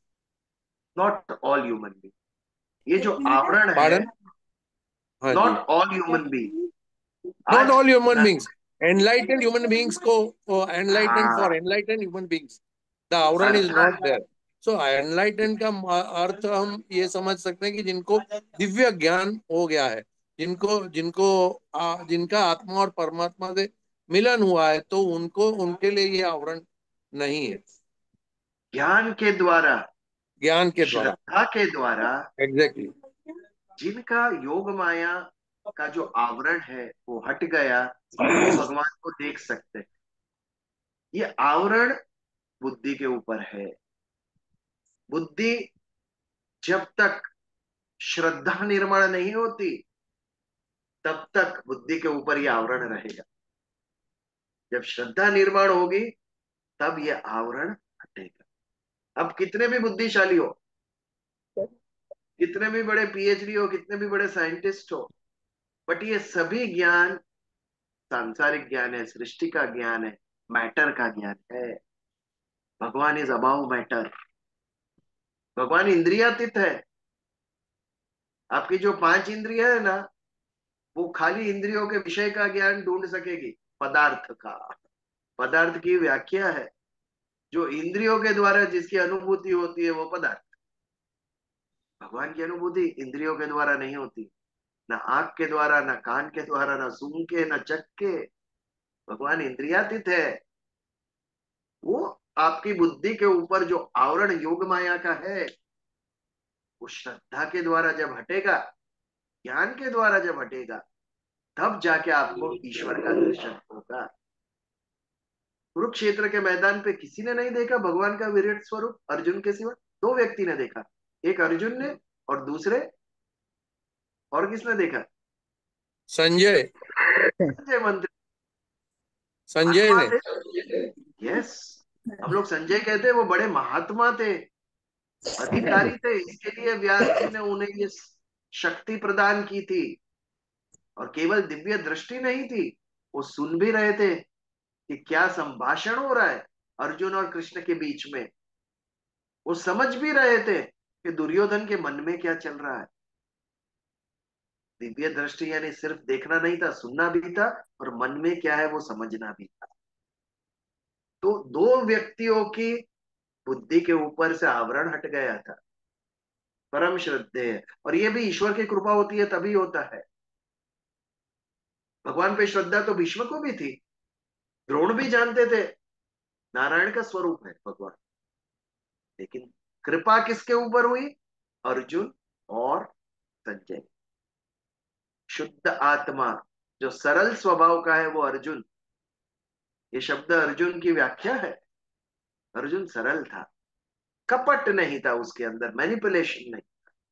Not all human being, ये जो एक मिनट आवरण है, Pardon? हाँ जी. Not all human being. Not आज all human beings. Enlightened human beings को को enlightened for हाँ, enlightened human beings. The आवरण is not अर्थात there. So enlightened का म- अर्थ हम ये समझ सकते हैं कि जिनको दिव्य ज्ञान हो गया है, जिनको जिनको आ, जिनका आत्मा और परमात्मा से मिलन हुआ है, तो उनको उनके लिए ये आवरण नहीं है. ज्ञान के द्वारा, ज्ञान के द्वारा. श्रद्धा के द्वारा, एग्जैक्टली. जिनका योग माया का जो आवरण है वो हट गया, वो भगवान को देख सकते हैं. ये आवरण बुद्धि के ऊपर है. बुद्धि जब तक श्रद्धा निर्माण नहीं होती, तब तक बुद्धि के ऊपर ये आवरण रहेगा. जब श्रद्धा निर्माण होगी, तब ये आवरण हटेगा. अब कितने भी बुद्धिशाली हो, कितने भी बड़े पीएचडी हो, कितने भी बड़े साइंटिस्ट हो, बट ये सभी ज्ञान सांसारिक ज्ञान है, सृष्टि का ज्ञान है, मैटर का ज्ञान है. भगवान इज अबाउ मैटर. भगवान इंद्रियातीत है. आपकी जो पांच इंद्रिया है ना, वो खाली इंद्रियों के विषय का ज्ञान ढूंढ सकेगी. पदार्थ का, पदार्थ की व्याख्या है. जो इंद्रियों के द्वारा जिसकी अनुभूति होती है वो पदार्थ. भगवान की अनुभूति इंद्रियों के द्वारा नहीं होती, ना आंख के द्वारा, ना कान के द्वारा, ना सूंघ के, ना चख के. भगवान इंद्रियातीत है. वो आपकी बुद्धि के ऊपर जो आवरण योग माया का है, वो श्रद्धा के द्वारा जब हटेगा, ज्ञान के द्वारा जब हटेगा, तब जाके आपको ईश्वर का दर्शन होगा. कुरुक्षेत्र के मैदान पे किसी ने नहीं देखा भगवान का विराट स्वरूप अर्जुन के सिवा. दो व्यक्ति ने देखा, एक अर्जुन ने और दूसरे, और किसने देखा? संजय. संजय मंत्री. संजय महात्मा ने. थे. यस, हम लोग संजय कहते हैं, वो बड़े महात्मा थे, अधिकारी थे. इसके लिए व्यास जी ने उन्हें ये शक्ति प्रदान की थी. और केवल दिव्य दृष्टि नहीं थी, वो सुन भी रहे थे कि क्या संभाषण हो रहा है अर्जुन और कृष्ण के बीच में. वो समझ भी रहे थे कि दुर्योधन के मन में क्या चल रहा है. दिव्य दृष्टि यानी सिर्फ देखना नहीं था, सुनना भी था, और मन में क्या है वो समझना भी था. तो दो व्यक्तियों की बुद्धि के ऊपर से आवरण हट गया था. परम श्रद्धेय. और ये भी ईश्वर की कृपा होती है तभी होता है. भगवान पे श्रद्धा तो भीष्म को भी थी. द्रोण भी जानते थे नारायण का स्वरूप है भगवान. लेकिन कृपा किसके ऊपर हुई? अर्जुन और संजय. शुद्ध आत्मा जो सरल स्वभाव का है वो अर्जुन. ये शब्द अर्जुन की व्याख्या है. अर्जुन सरल था, कपट नहीं था उसके अंदर, मैनिपुलेशन नहीं.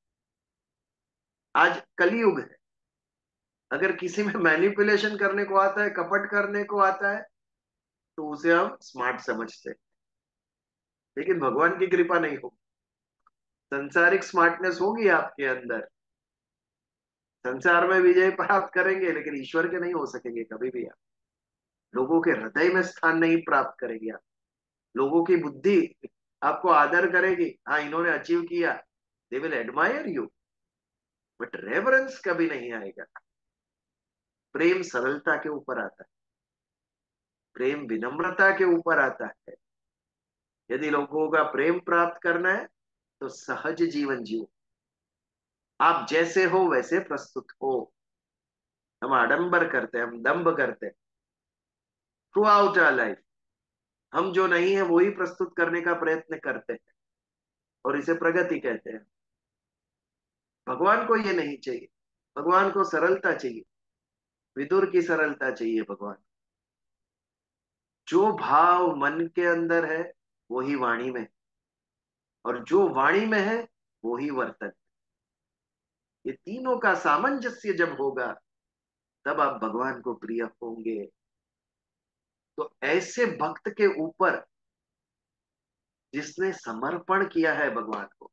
आज कलयुग है. अगर किसी में मैनिपुलेशन करने को आता है, कपट करने को आता है, तो उसे हम स्मार्ट समझते हैं. लेकिन भगवान की कृपा नहीं होगी. संसारिक स्मार्टनेस होगी आपके अंदर, संसार में विजय प्राप्त करेंगे, लेकिन ईश्वर के नहीं हो सकेंगे कभी भी. आप लोगों के हृदय में स्थान नहीं प्राप्त करेंगे. आप लोगों की बुद्धि आपको आदर करेगी. हाँ, इन्होंने अचीव किया, they will admire you, but reverence कभी नहीं आएगा. प्रेम सरलता के ऊपर आता है, प्रेम विनम्रता के ऊपर आता है. यदि लोगों का प्रेम प्राप्त करना है तो सहज जीवन जियो. आप जैसे हो वैसे प्रस्तुत हो. हम आडंबर करते हैं, हम दंभ करते हैं थ्रू आउट आवर लाइफ. हम जो नहीं है वही प्रस्तुत करने का प्रयत्न करते हैं, और इसे प्रगति कहते हैं. भगवान को ये नहीं चाहिए. भगवान को सरलता चाहिए. विदुर की सरलता चाहिए भगवान. जो भाव मन के अंदर है वो ही वाणी में, और जो वाणी में है वो ही वर्तन। ये तीनों का सामंजस्य जब होगा तब आप भगवान को प्रिय होंगे। तो ऐसे भक्त के ऊपर जिसने समर्पण किया है भगवान को,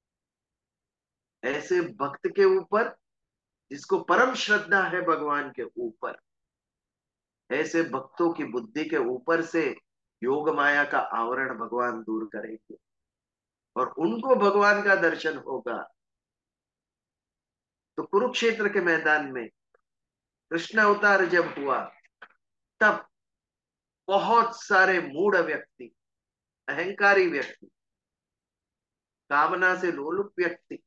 ऐसे भक्त के ऊपर जिसको परम श्रद्धा है भगवान के ऊपर, ऐसे भक्तों की बुद्धि के ऊपर से योग माया का आवरण भगवान दूर करेंगे और उनको भगवान का दर्शन होगा। तो कुरुक्षेत्र के मैदान में कृष्ण अवतार जब हुआ तब बहुत सारे मूढ़ व्यक्ति, अहंकारी व्यक्ति, कामना से लोलुप व्यक्ति,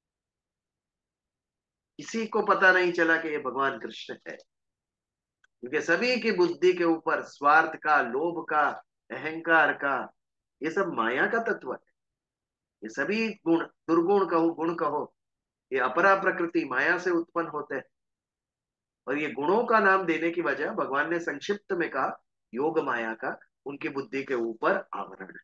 किसी को पता नहीं चला कि ये भगवान कृष्ण है, क्योंकि सभी की बुद्धि के ऊपर स्वार्थ का, लोभ का, अहंकार का, ये सब माया का तत्व है। ये सभी गुण, दुर्गुण कहो गुण कहो, ये अपरा प्रकृति माया से उत्पन्न होते हैं। और ये गुणों का नाम देने की वजह भगवान ने संक्षिप्त में कहा योग माया का उनकी बुद्धि के ऊपर आवरण है।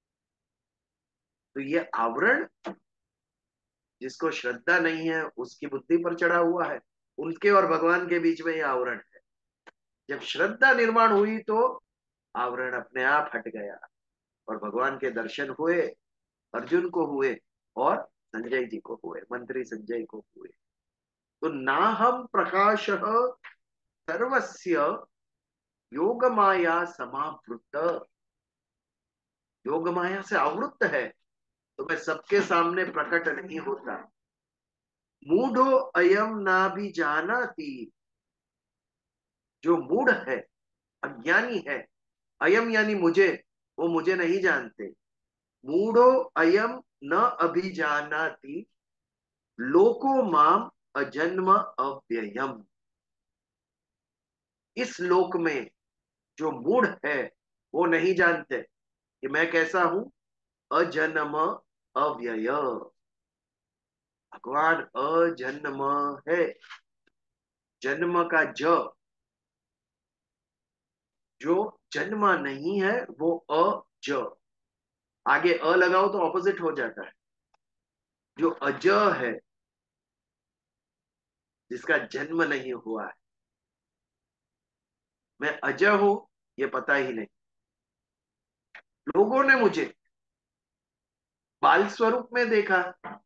तो ये आवरण जिसको श्रद्धा नहीं है उसकी बुद्धि पर चढ़ा हुआ है, उनके और भगवान के बीच में ये आवरण है। जब श्रद्धा निर्माण हुई तो आवरण अपने आप हट गया और भगवान के दर्शन हुए, अर्जुन को हुए और संजय जी को हुए, मंत्री संजय को हुए। तो नाहम प्रकाश सर्वस्य योग माया समावृत, योग माया से आवृत है तो मैं सबके सामने प्रकट नहीं होता। मूढ़ो अयम ना भी जानाति, जो मूढ़ है, अज्ञानी है, अयम यानी मुझे, वो मुझे नहीं जानते। मूढ़ो अयम न अभिजानाति लोको माम अजन्म अव्ययम, इस लोक में जो मूढ़ है वो नहीं जानते कि मैं कैसा हूं, अजन्म अव्यय। भगवान अजन्म है, जन्म का ज, जो जन्मा नहीं है वो अज, आगे अ लगाओ तो ऑपोजिट हो जाता है। जो अज है, जिसका जन्म नहीं हुआ है, मैं अज हूं ये पता ही नहीं। लोगों ने मुझे बाल स्वरूप में देखा।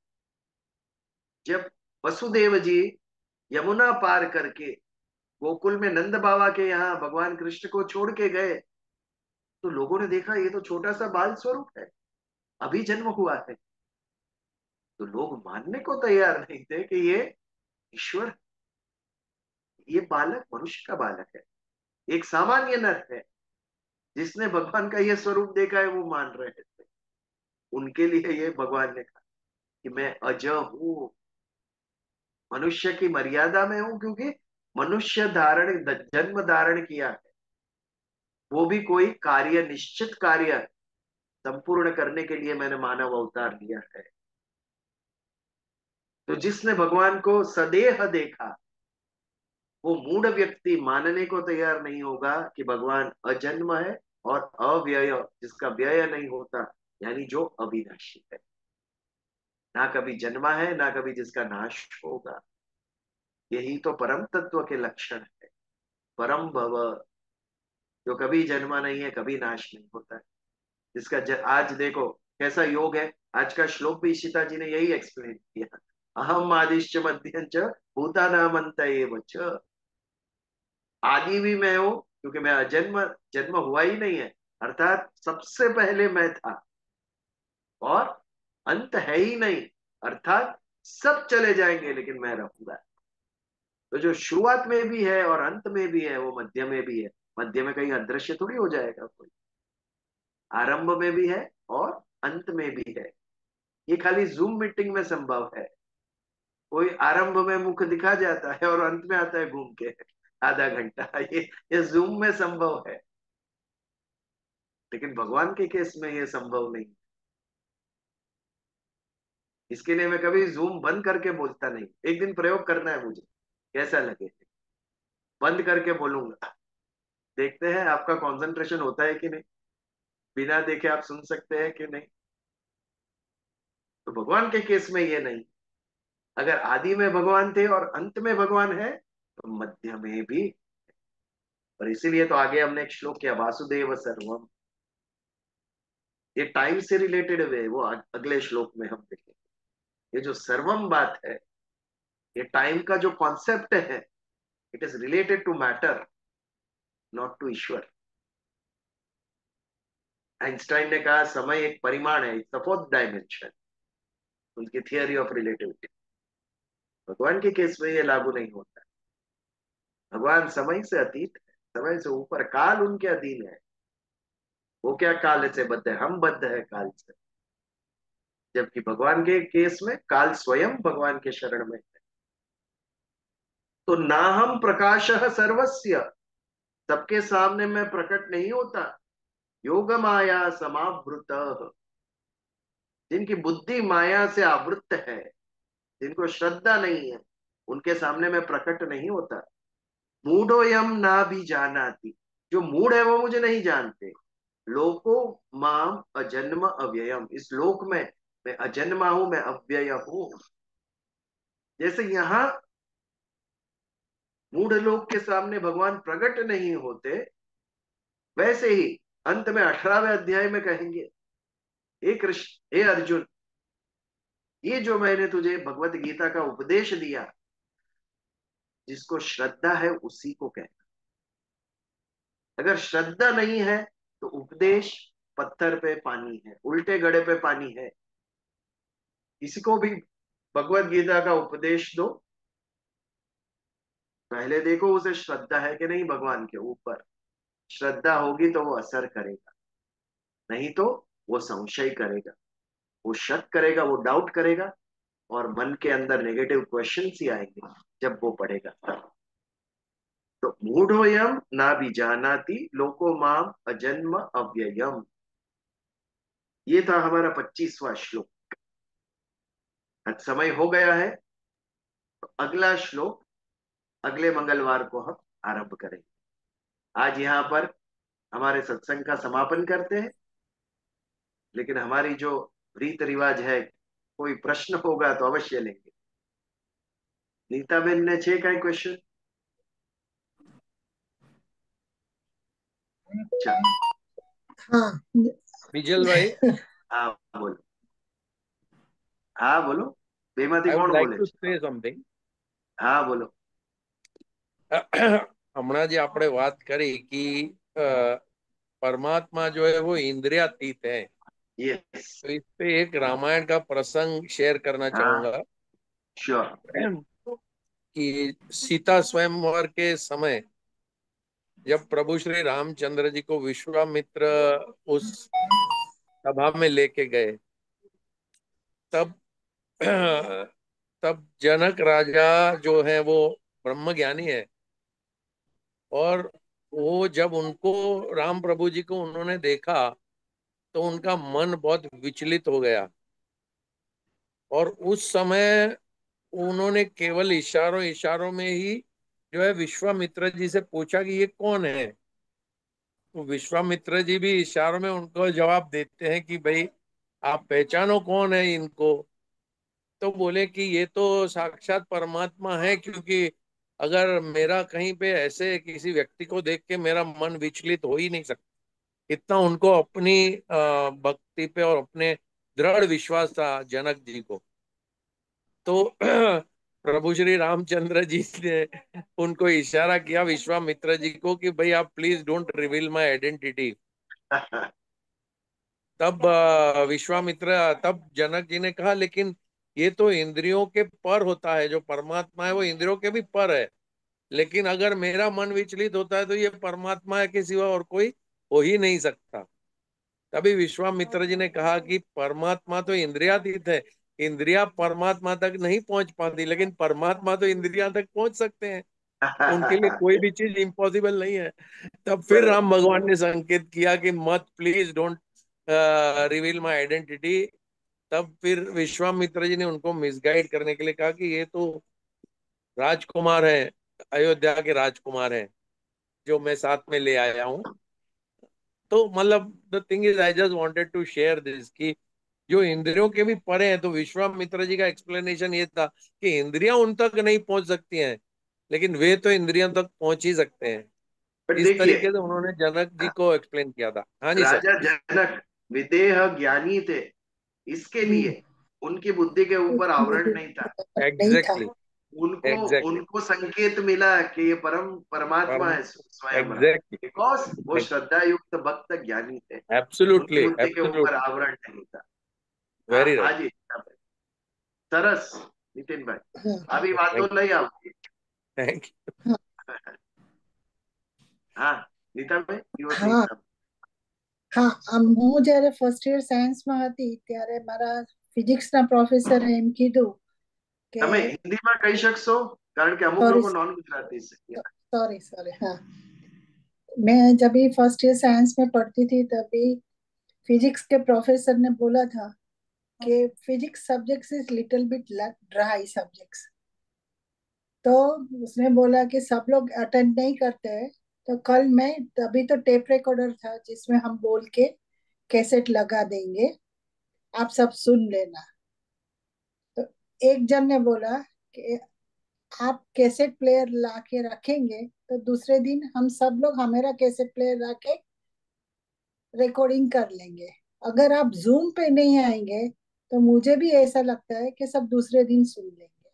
जब वसुदेव जी यमुना पार करके गोकुल में नंद बाबा के यहाँ भगवान कृष्ण को छोड़ के गए तो लोगों ने देखा ये तो छोटा सा बाल स्वरूप है, अभी जन्म हुआ है। तो लोग मानने को तैयार नहीं थे कि ये ईश्वर, ये बालक मनुष्य का बालक है, एक सामान्य नर है। जिसने भगवान का ये स्वरूप देखा है वो मान रहे थे। उनके लिए ये भगवान ने कहा कि मैं अज हूं, मनुष्य की मर्यादा में हूं, क्योंकि मनुष्य धारण, जन्म धारण किया है, वो भी कोई कार्य, निश्चित कार्य संपूर्ण करने के लिए मैंने मानव अवतार लिया है। तो जिसने भगवान को सदेह देखा वो मूढ़ व्यक्ति मानने को तैयार नहीं होगा कि भगवान अजन्म है और अव्यय, जिसका व्यय नहीं होता, यानी जो अविनाशी है, ना कभी जन्मा है ना कभी जिसका नाश होगा। यही तो परम तत्व के लक्षण है। परम भव, जो कभी जन्मा नहीं है, कभी नाश नहीं होता है, जिसका ज... आज देखो कैसा योग है। आज का श्लोक भी ईशिता जी ने यही एक्सप्लेन किया, अहम आदिश्च मध्यम च भूतानाम अंत एव च। आदि भी मैं हूं क्योंकि मैं अजन्म, जन्म हुआ ही नहीं है, अर्थात सबसे पहले मैं था, और अंत है ही नहीं, अर्थात सब चले जाएंगे लेकिन मैं रहूंगा। तो जो शुरुआत में भी है और अंत में भी है वो मध्य में भी है। मध्य में कहीं अदृश्य थोड़ी हो जाएगा कोई, आरंभ में भी है और अंत में भी है। ये खाली जूम मीटिंग में संभव है। कोई आरंभ में मुख दिखा जाता है और अंत में आता है घूम के आधा घंटा, ये ये जूम में संभव है, लेकिन भगवान के केस में ये संभव नहीं। इसके लिए मैं कभी जूम बंद करके बोलता नहीं। एक दिन प्रयोग करना है मुझे, कैसा लगे, बंद करके बोलूंगा देखते हैं आपका कंसंट्रेशन होता है कि नहीं, बिना देखे आप सुन सकते हैं कि नहीं। तो भगवान के केस में ये नहीं। अगर आदि में भगवान थे और अंत में भगवान है तो मध्य में भी। और इसीलिए तो आगे हमने एक श्लोक किया, वासुदेव सर्वम। ये टाइम से रिलेटेड है, वो अगले श्लोक में हम देखेंगे। ये जो सर्वम बात है, ये टाइम का जो कॉन्सेप्ट है, it is related to matter, not to Ishwar. Einstein ने कहा समय एक परिमाण है, इट्स फोर्थ डायमेंशन, उनकी थियरी ऑफ रिलेटिविटी। भगवान के केस में ये लागू नहीं होता। भगवान समय से अतीत है, समय से ऊपर, काल उनके अधीन है। वो क्या काल से बद्ध है, हम बद्ध है काल से। जबकि भगवान के केस में काल स्वयं भगवान के शरण में है। तो ना हम प्रकाशः सर्वस्य, सबके सामने मैं प्रकट नहीं होता। योग माया समावृत, जिनकी बुद्धि माया से आवृत्त है, जिनको श्रद्धा नहीं है, उनके सामने मैं प्रकट नहीं होता। मूढ़ोयम ना भी जानाति, जो मूढ़ है वो मुझे नहीं जानते। लोको माम अजन्म अव्ययम, इस लोक में मैं अजन्मा हूं, मैं अव्यय हूं। जैसे यहां मूढ़ लोक के सामने भगवान प्रकट नहीं होते, वैसे ही अंत में अठारहवें अध्याय में कहेंगे, हे कृष्ण, हे अर्जुन, ये जो मैंने तुझे भगवत गीता का उपदेश दिया, जिसको श्रद्धा है उसी को कहना। अगर श्रद्धा नहीं है तो उपदेश पत्थर पे पानी है, उल्टे गड़े पे पानी है। किसी को भी भगवत गीता का उपदेश दो, पहले देखो उसे श्रद्धा है कि नहीं भगवान के ऊपर। श्रद्धा होगी तो वो असर करेगा, नहीं तो वो संशय करेगा, वो शक करेगा, वो डाउट करेगा, और मन के अंदर नेगेटिव क्वेश्चंस ही आएंगे जब वो पढ़ेगा तब। तो मूढ़ोयम ना भी जानाति लोको माम अजन्म अव्ययम। ये था हमारा पच्चीसवां श्लोक। आज समय हो गया है, तो अगला श्लोक अगले मंगलवार को हम आरंभ करेंगे। आज यहाँ पर हमारे सत्संग का समापन करते हैं। लेकिन हमारी जो रीत रिवाज है, कोई प्रश्न होगा तो अवश्य लेंगे। नीता बेन ने छह का क्वेश्चन। अच्छा, हाँ बिजल भाई, हाँ बोलो, हाँ बोलो। बेमती I would कौन like बोले to છે? say something. હા બોલો. હમણાં જે આપણે વાત કરી કે અ, परमात्मा जो है वो इंद्रियातीत है, यस, तो इस पे एक रामायण का प्रसंग शेयर करना हाँ चाहूंगा श्योर। कि सीता स्वयंवर के समय जब प्रभु श्री रामचंद्र जी को विश्वामित्र उस सभा में लेके गए, तब तब जनक राजा जो है वो ब्रह्म ज्ञानी है, और वो जब उनको राम प्रभु जी को उन्होंने देखा तो उनका मन बहुत विचलित हो गया, और उस समय उन्होंने केवल इशारों इशारों में ही जो है विश्वामित्र जी से पूछा कि ये कौन है। तो विश्वामित्र जी भी इशारों में उनको जवाब देते हैं कि भाई आप पहचानो कौन है इनको। तो बोले कि ये तो साक्षात परमात्मा है, क्योंकि अगर मेरा कहीं पे ऐसे किसी व्यक्ति को देख के मेरा मन विचलित हो ही नहीं सकता। इतना उनको अपनी अ, भक्ति पे और अपने दृढ़ विश्वास था जनक जी को। तो प्रभु श्री रामचंद्र जी ने उनको इशारा किया विश्वामित्र जी को कि भाई आप please don't reveal my identity. तब अ, विश्वामित्र तब जनक जी ने कहा लेकिन ये तो इंद्रियों के पर होता है, जो परमात्मा है वो इंद्रियों के भी पर है, लेकिन अगर मेरा मन विचलित होता है तो ये परमात्मा के सिवा और कोई हो ही नहीं सकता। तभी विश्वामित्र जी ने कहा कि परमात्मा तो इंद्रियातीत है, इंद्रिया परमात्मा तक नहीं पहुंच पाती, लेकिन परमात्मा तो इंद्रिया तक पहुंच सकते हैं, उनके लिए कोई भी चीज इम्पॉसिबल नहीं है। तब फिर राम बराबर। भगवान ने संकेत किया कि मत, please don't reveal my identity. तब फिर विश्वामित्र जी ने उनको मिसगाइड करने के लिए कहा कि ये तो राजकुमार है, अयोध्या के राजकुमार हैं, जो मैं साथ में ले आया हूँ। तो मतलब the thing is I just wanted to share this कि जो इंद्रियों के भी परे हैं, तो विश्वामित्र जी का एक्सप्लेनेशन ये था कि इंद्रियां उन तक नहीं पहुंच सकती हैं, लेकिन वे तो इंद्रियों तक पहुंच ही सकते हैं। पर इस देखिए, तरीके से उन्होंने जनक जी को एक्सप्लेन किया था। हाँ जी सर। राजा जनक विदेह ज्ञानी थे, इसके हम्म, लिए उनकी बुद्धि के ऊपर आवरण बुद्धि नहीं था। नहीं था। एग्जैक्टली उनको एग्जैक्टली उनको संकेत मिला कि ये परम परमात्मा है स्वयं, एग्जैक्टली बिकॉज वो श्रद्धा युक्त भक्त ज्ञानी थे, उनकी एब्सोल्युटली बुद्धि के ऊपर एब्सोल्युटली आवरण नहीं था। हाँ, वेरी हाँ राइट। जी, सरस नितिन भाई, हाँ अभी बातों थैंक नहीं आपकी। थैंक हाँ हाँ, નીતા ભાઈ, you were saying હા something. હા આમ હું જ્યારે ફર્સ્ટ યર સાયન્સમાં હતી ત્યારે મારા ફિઝિક્સના પ્રોફેસરે એમ કીધું કે તમે હિન્દીમાં કહી શકશો, કારણ કે અમુક સોરી લોકો નોન ગુજરાતી છે. सॉरी सॉरी हाँ, मैं जब भी फर्स्ट ईयर साइंस में पढ़ती थी तभी फिजिक्स के प्रोफेसर ने बोला था कि physics subjects is little bit dry subjects. तो उसने बोला कि सब लोग अटेंड नहीं करते हैं, तो कल मैं, तभी तो टेप रिकॉर्डर था जिसमें हम बोल के कैसेट लगा देंगे, आप सब सुन लेना। तो एक जन ने बोला कि आप कैसेट प्लेयर ला के रखेंगे तो दूसरे दिन हम सब लोग हमारा कैसेट प्लेयर ला के रिकॉर्डिंग कर लेंगे। अगर आप जूम पे नहीं आएंगे तो मुझे भी ऐसा लगता है कि सब दूसरे दिन सुन लेंगे।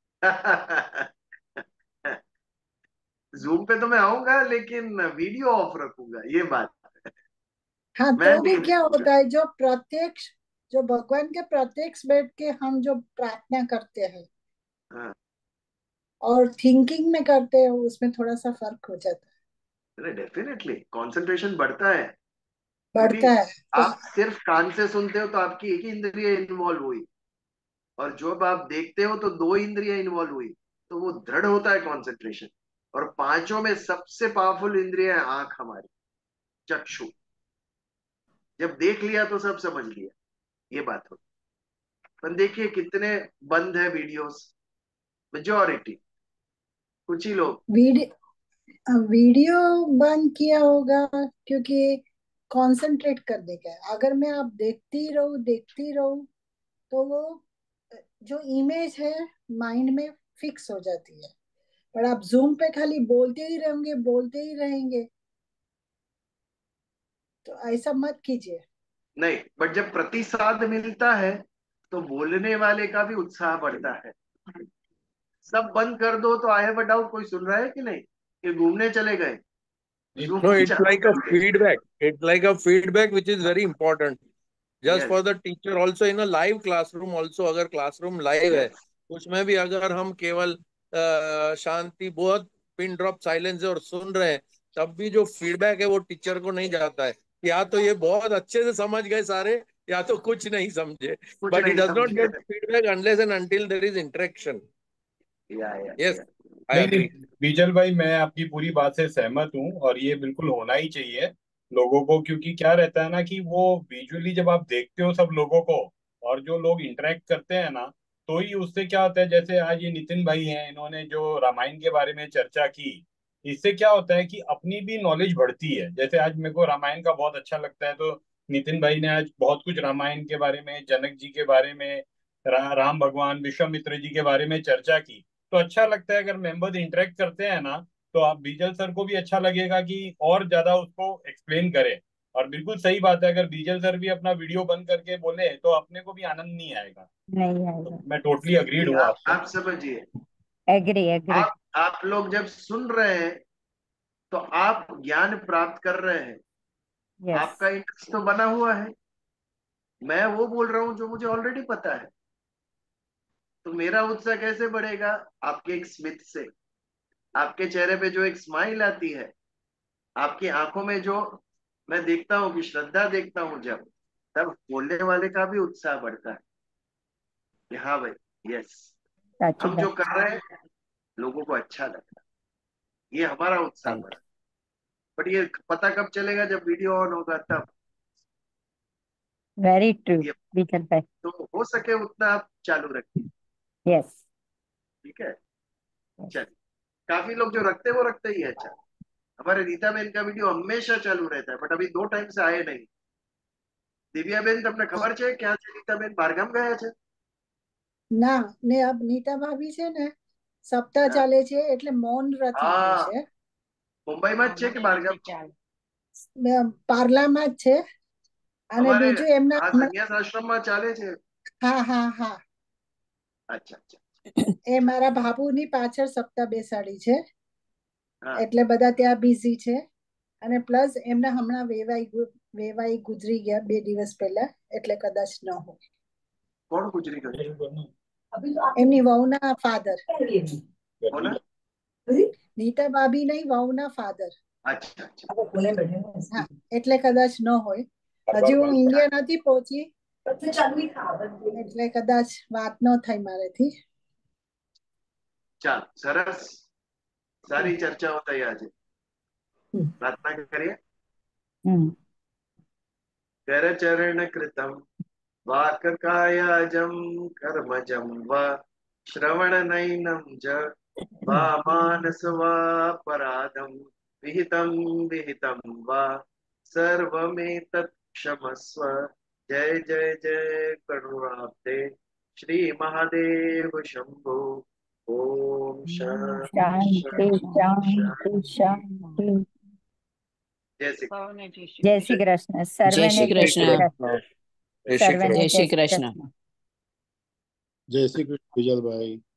जूम पे तो मैं आऊंगा, लेकिन वीडियो ऑफ रखूंगा, ये बात हाँ, मैं तो भी नहीं क्या देखूंगा. होता है, जो प्रत्यक्ष, जो भगवान के प्रत्यक्ष बैठ के हम जो प्रार्थना करते हैं हाँ, और थिंकिंग में करते हैं, उसमें थोड़ा सा फर्क हो जाता है, अरे डेफिनेटली कंसंट्रेशन बढ़ता है, क्योंकि बढ़ता है। तो आप सिर्फ कान से सुनते हो तो आपकी एक ही इंद्रिय इन्वॉल्व हुई, और जब आप देखते हो तो दो इंद्रियां इन्वॉल्व हुई, तो वो दृढ़ होता है कंसंट्रेशन. और पांचों में सबसे पावरफुल इंद्रिय है आंख हमारी, चक्षु. जब देख लिया तो सब समझ लिया, ये बात होती. पर देखिए कितने बंद है वीडियोस, मेजोरिटी, कुछ ही लोग. वीडियो वीडियो बंद किया होगा क्योंकि कंसंट्रेट करने का है। अगर मैं आप देखती रहूं देखती रहूं तो वो जो इमेज है माइंड में फिक्स हो जाती है। पर आप जूम पे खाली बोलते ही रहेंगे बोलते ही रहेंगे, तो ऐसा मत कीजिए। नहीं, बट जब प्रतिसाद मिलता है तो बोलने वाले का भी उत्साह बढ़ता है. सब बंद कर दो तो आई हैव अ डाउट, कोई सुन रहा है कि नहीं, कि घूमने चले गए, No, जूम it's चालू like a करके. feedback. It's like a feedback which is very important. Just yes, for the teacher also in a live classroom also, अगर classroom live है, यस. उसमें भी अगर हम केवल अ, शांति, बहुत पिन ड्रॉप साइलेंस है और सुन रहे हैं, तब भी जो फीडबैक है वो टीचर को नहीं जाता है, या तो ये बहुत अच्छे से समझ गए सारे, या तो कुछ नहीं समझे. कुछ बट he नहीं does not समझे. get feedback unless and until there is interaction. या या Yes, या I नहीं नहीं, agree. बीजल भाई मैं आपकी पूरी बात से सहमत हूँ और ये बिल्कुल होना ही चाहिए लोगों को, क्योंकि क्या रहता है ना कि वो विजुअली जब आप देखते हो सब लोगों को और जो लोग इंटरेक्ट करते हैं ना, तो ही उससे क्या होता है, जैसे आज ये नितिन भाई हैं, इन्होंने जो रामायण के बारे में चर्चा की, इससे क्या होता है कि अपनी भी नॉलेज बढ़ती है। जैसे आज मेरे को रामायण का बहुत अच्छा लगता है, तो नितिन भाई ने आज बहुत कुछ रामायण के बारे में, जनक जी के बारे में, रा, राम भगवान विश्वामित्र जी के बारे में चर्चा की। तो अच्छा लगता है अगर मेंबर्स इंटरेक्ट करते हैं ना, तो आप बीजल सर को भी अच्छा लगेगा कि और ज्यादा उसको एक्सप्लेन करें। और बिल्कुल सही बात है, अगर बीजल सर भी अपना वीडियो बंद करके बोले तो अपने को भी आनंद नहीं आएगा। नहीं तो आएगा। मैं टोटली अग्रीड नहीं, हूँ आप आपसे। आप समझिए, एग्री एग्री। आप आप लोग जब सुन रहे हैं तो आप ज्ञान प्राप्त कर रहे हैं, यस। आपका इंटरेस्ट तो बना हुआ है. मैं वो बोल रहा हूं जो मुझे ऑलरेडी पता है, तो मेरा उत्साह कैसे बढ़ेगा? आपके एक स्मित से, आपके चेहरे पे जो एक स्माइल आती है, आपकी आंखों में जो मैं देखता हूँ कि श्रद्धा देखता हूँ, जब तब बोलने वाले का भी उत्साह बढ़ता है कि हाँ भाई, यस, साची हम जो बात। कर रहे हैं लोगों को अच्छा लग रहा है, ये हमारा उत्साह राइट। बढ़ा. बट ये पता कब चलेगा? जब वीडियो ऑन होगा तब. Very true. ये बीचल भाई। तो हो सके उतना आप चालू रखिए. यस। ठीक है, चलिए. काफी लोग जो रखते हैं वो रखते ही है. अच्छा, हमारे नीताबेन का वीडियो हमेशा चालू रहता है, बट अभी दो टाइम से आए नहीं। દિવ્યાબેન તમને ખબર છે ક્યાં છે નીતાબેન? બહારગામ ગયા છે? ના ને અબ નીતા ભાભી છે ને સપ્તાહ હા. ચાલે છે એટલે મૌન વ્રત લીધું હા, છે. મુંબઈમાં જ છે કે બહારગામ? ને પાર્લામાં જ છે અને અમારે બીજું એમના આ હમણાં- સંન્યાસ આશ્રમમાં ચાલે છે? હા હા હા અચ્છા અચ્છા. એ મારા બાબુની પાછળ સપ્તાહ બેસાડી છે હા. એટલે બધા ત્યાં બિઝી છે. અને પ્લસ એમના હમણાં વેવાઈ ગુ- વેવાઈ ગુજરી ગયા બે દિવસ પહેલા એટલે કદાચ ન હોય. કોણ ગુજરી ગયું? એમની વહુના ફાધર, કોના? નીતા ભાભી નહીં, વહુના ફાધર. અચ્છા અચ્છા. હા એટલે કદાચ ન હોય. હજી હું ઇન્ડિયા નથી પહોંચી એટલે કદાચ વાત ન થઈ મારેથી. ચાલ, સરસ, સારી ચર્ચાઓ થઈ આજે. પ્રાર્થના કરીએ. હમ કરચરણ કૃતમ વાક કાયાજમ કર્મજમ વા શ્રવણ નૈનમ જ વા માનસ વા પરાધમ વિહિતમ વિહિતમ વા સર્વમેતત્ ક્ષમસ્વ. જય જય જય કરુણાબ્ધે શ્રી મહાદેવ શંભો. ઓમ શાંતિ શાંતિ શાંતિ શાંતિ. જય શ્રી જય શ્રી કૃષ્ણ. સર્વને શ્રી જય શ્રી કૃષ્ણ. કૃષ્ણ. જય શ્રી સર્વને જય જય શ્રી શ્રી કૃષ્ણ. કૃષ્ણ. જય શ્રી કૃષ્ણ વિજલભાઈ.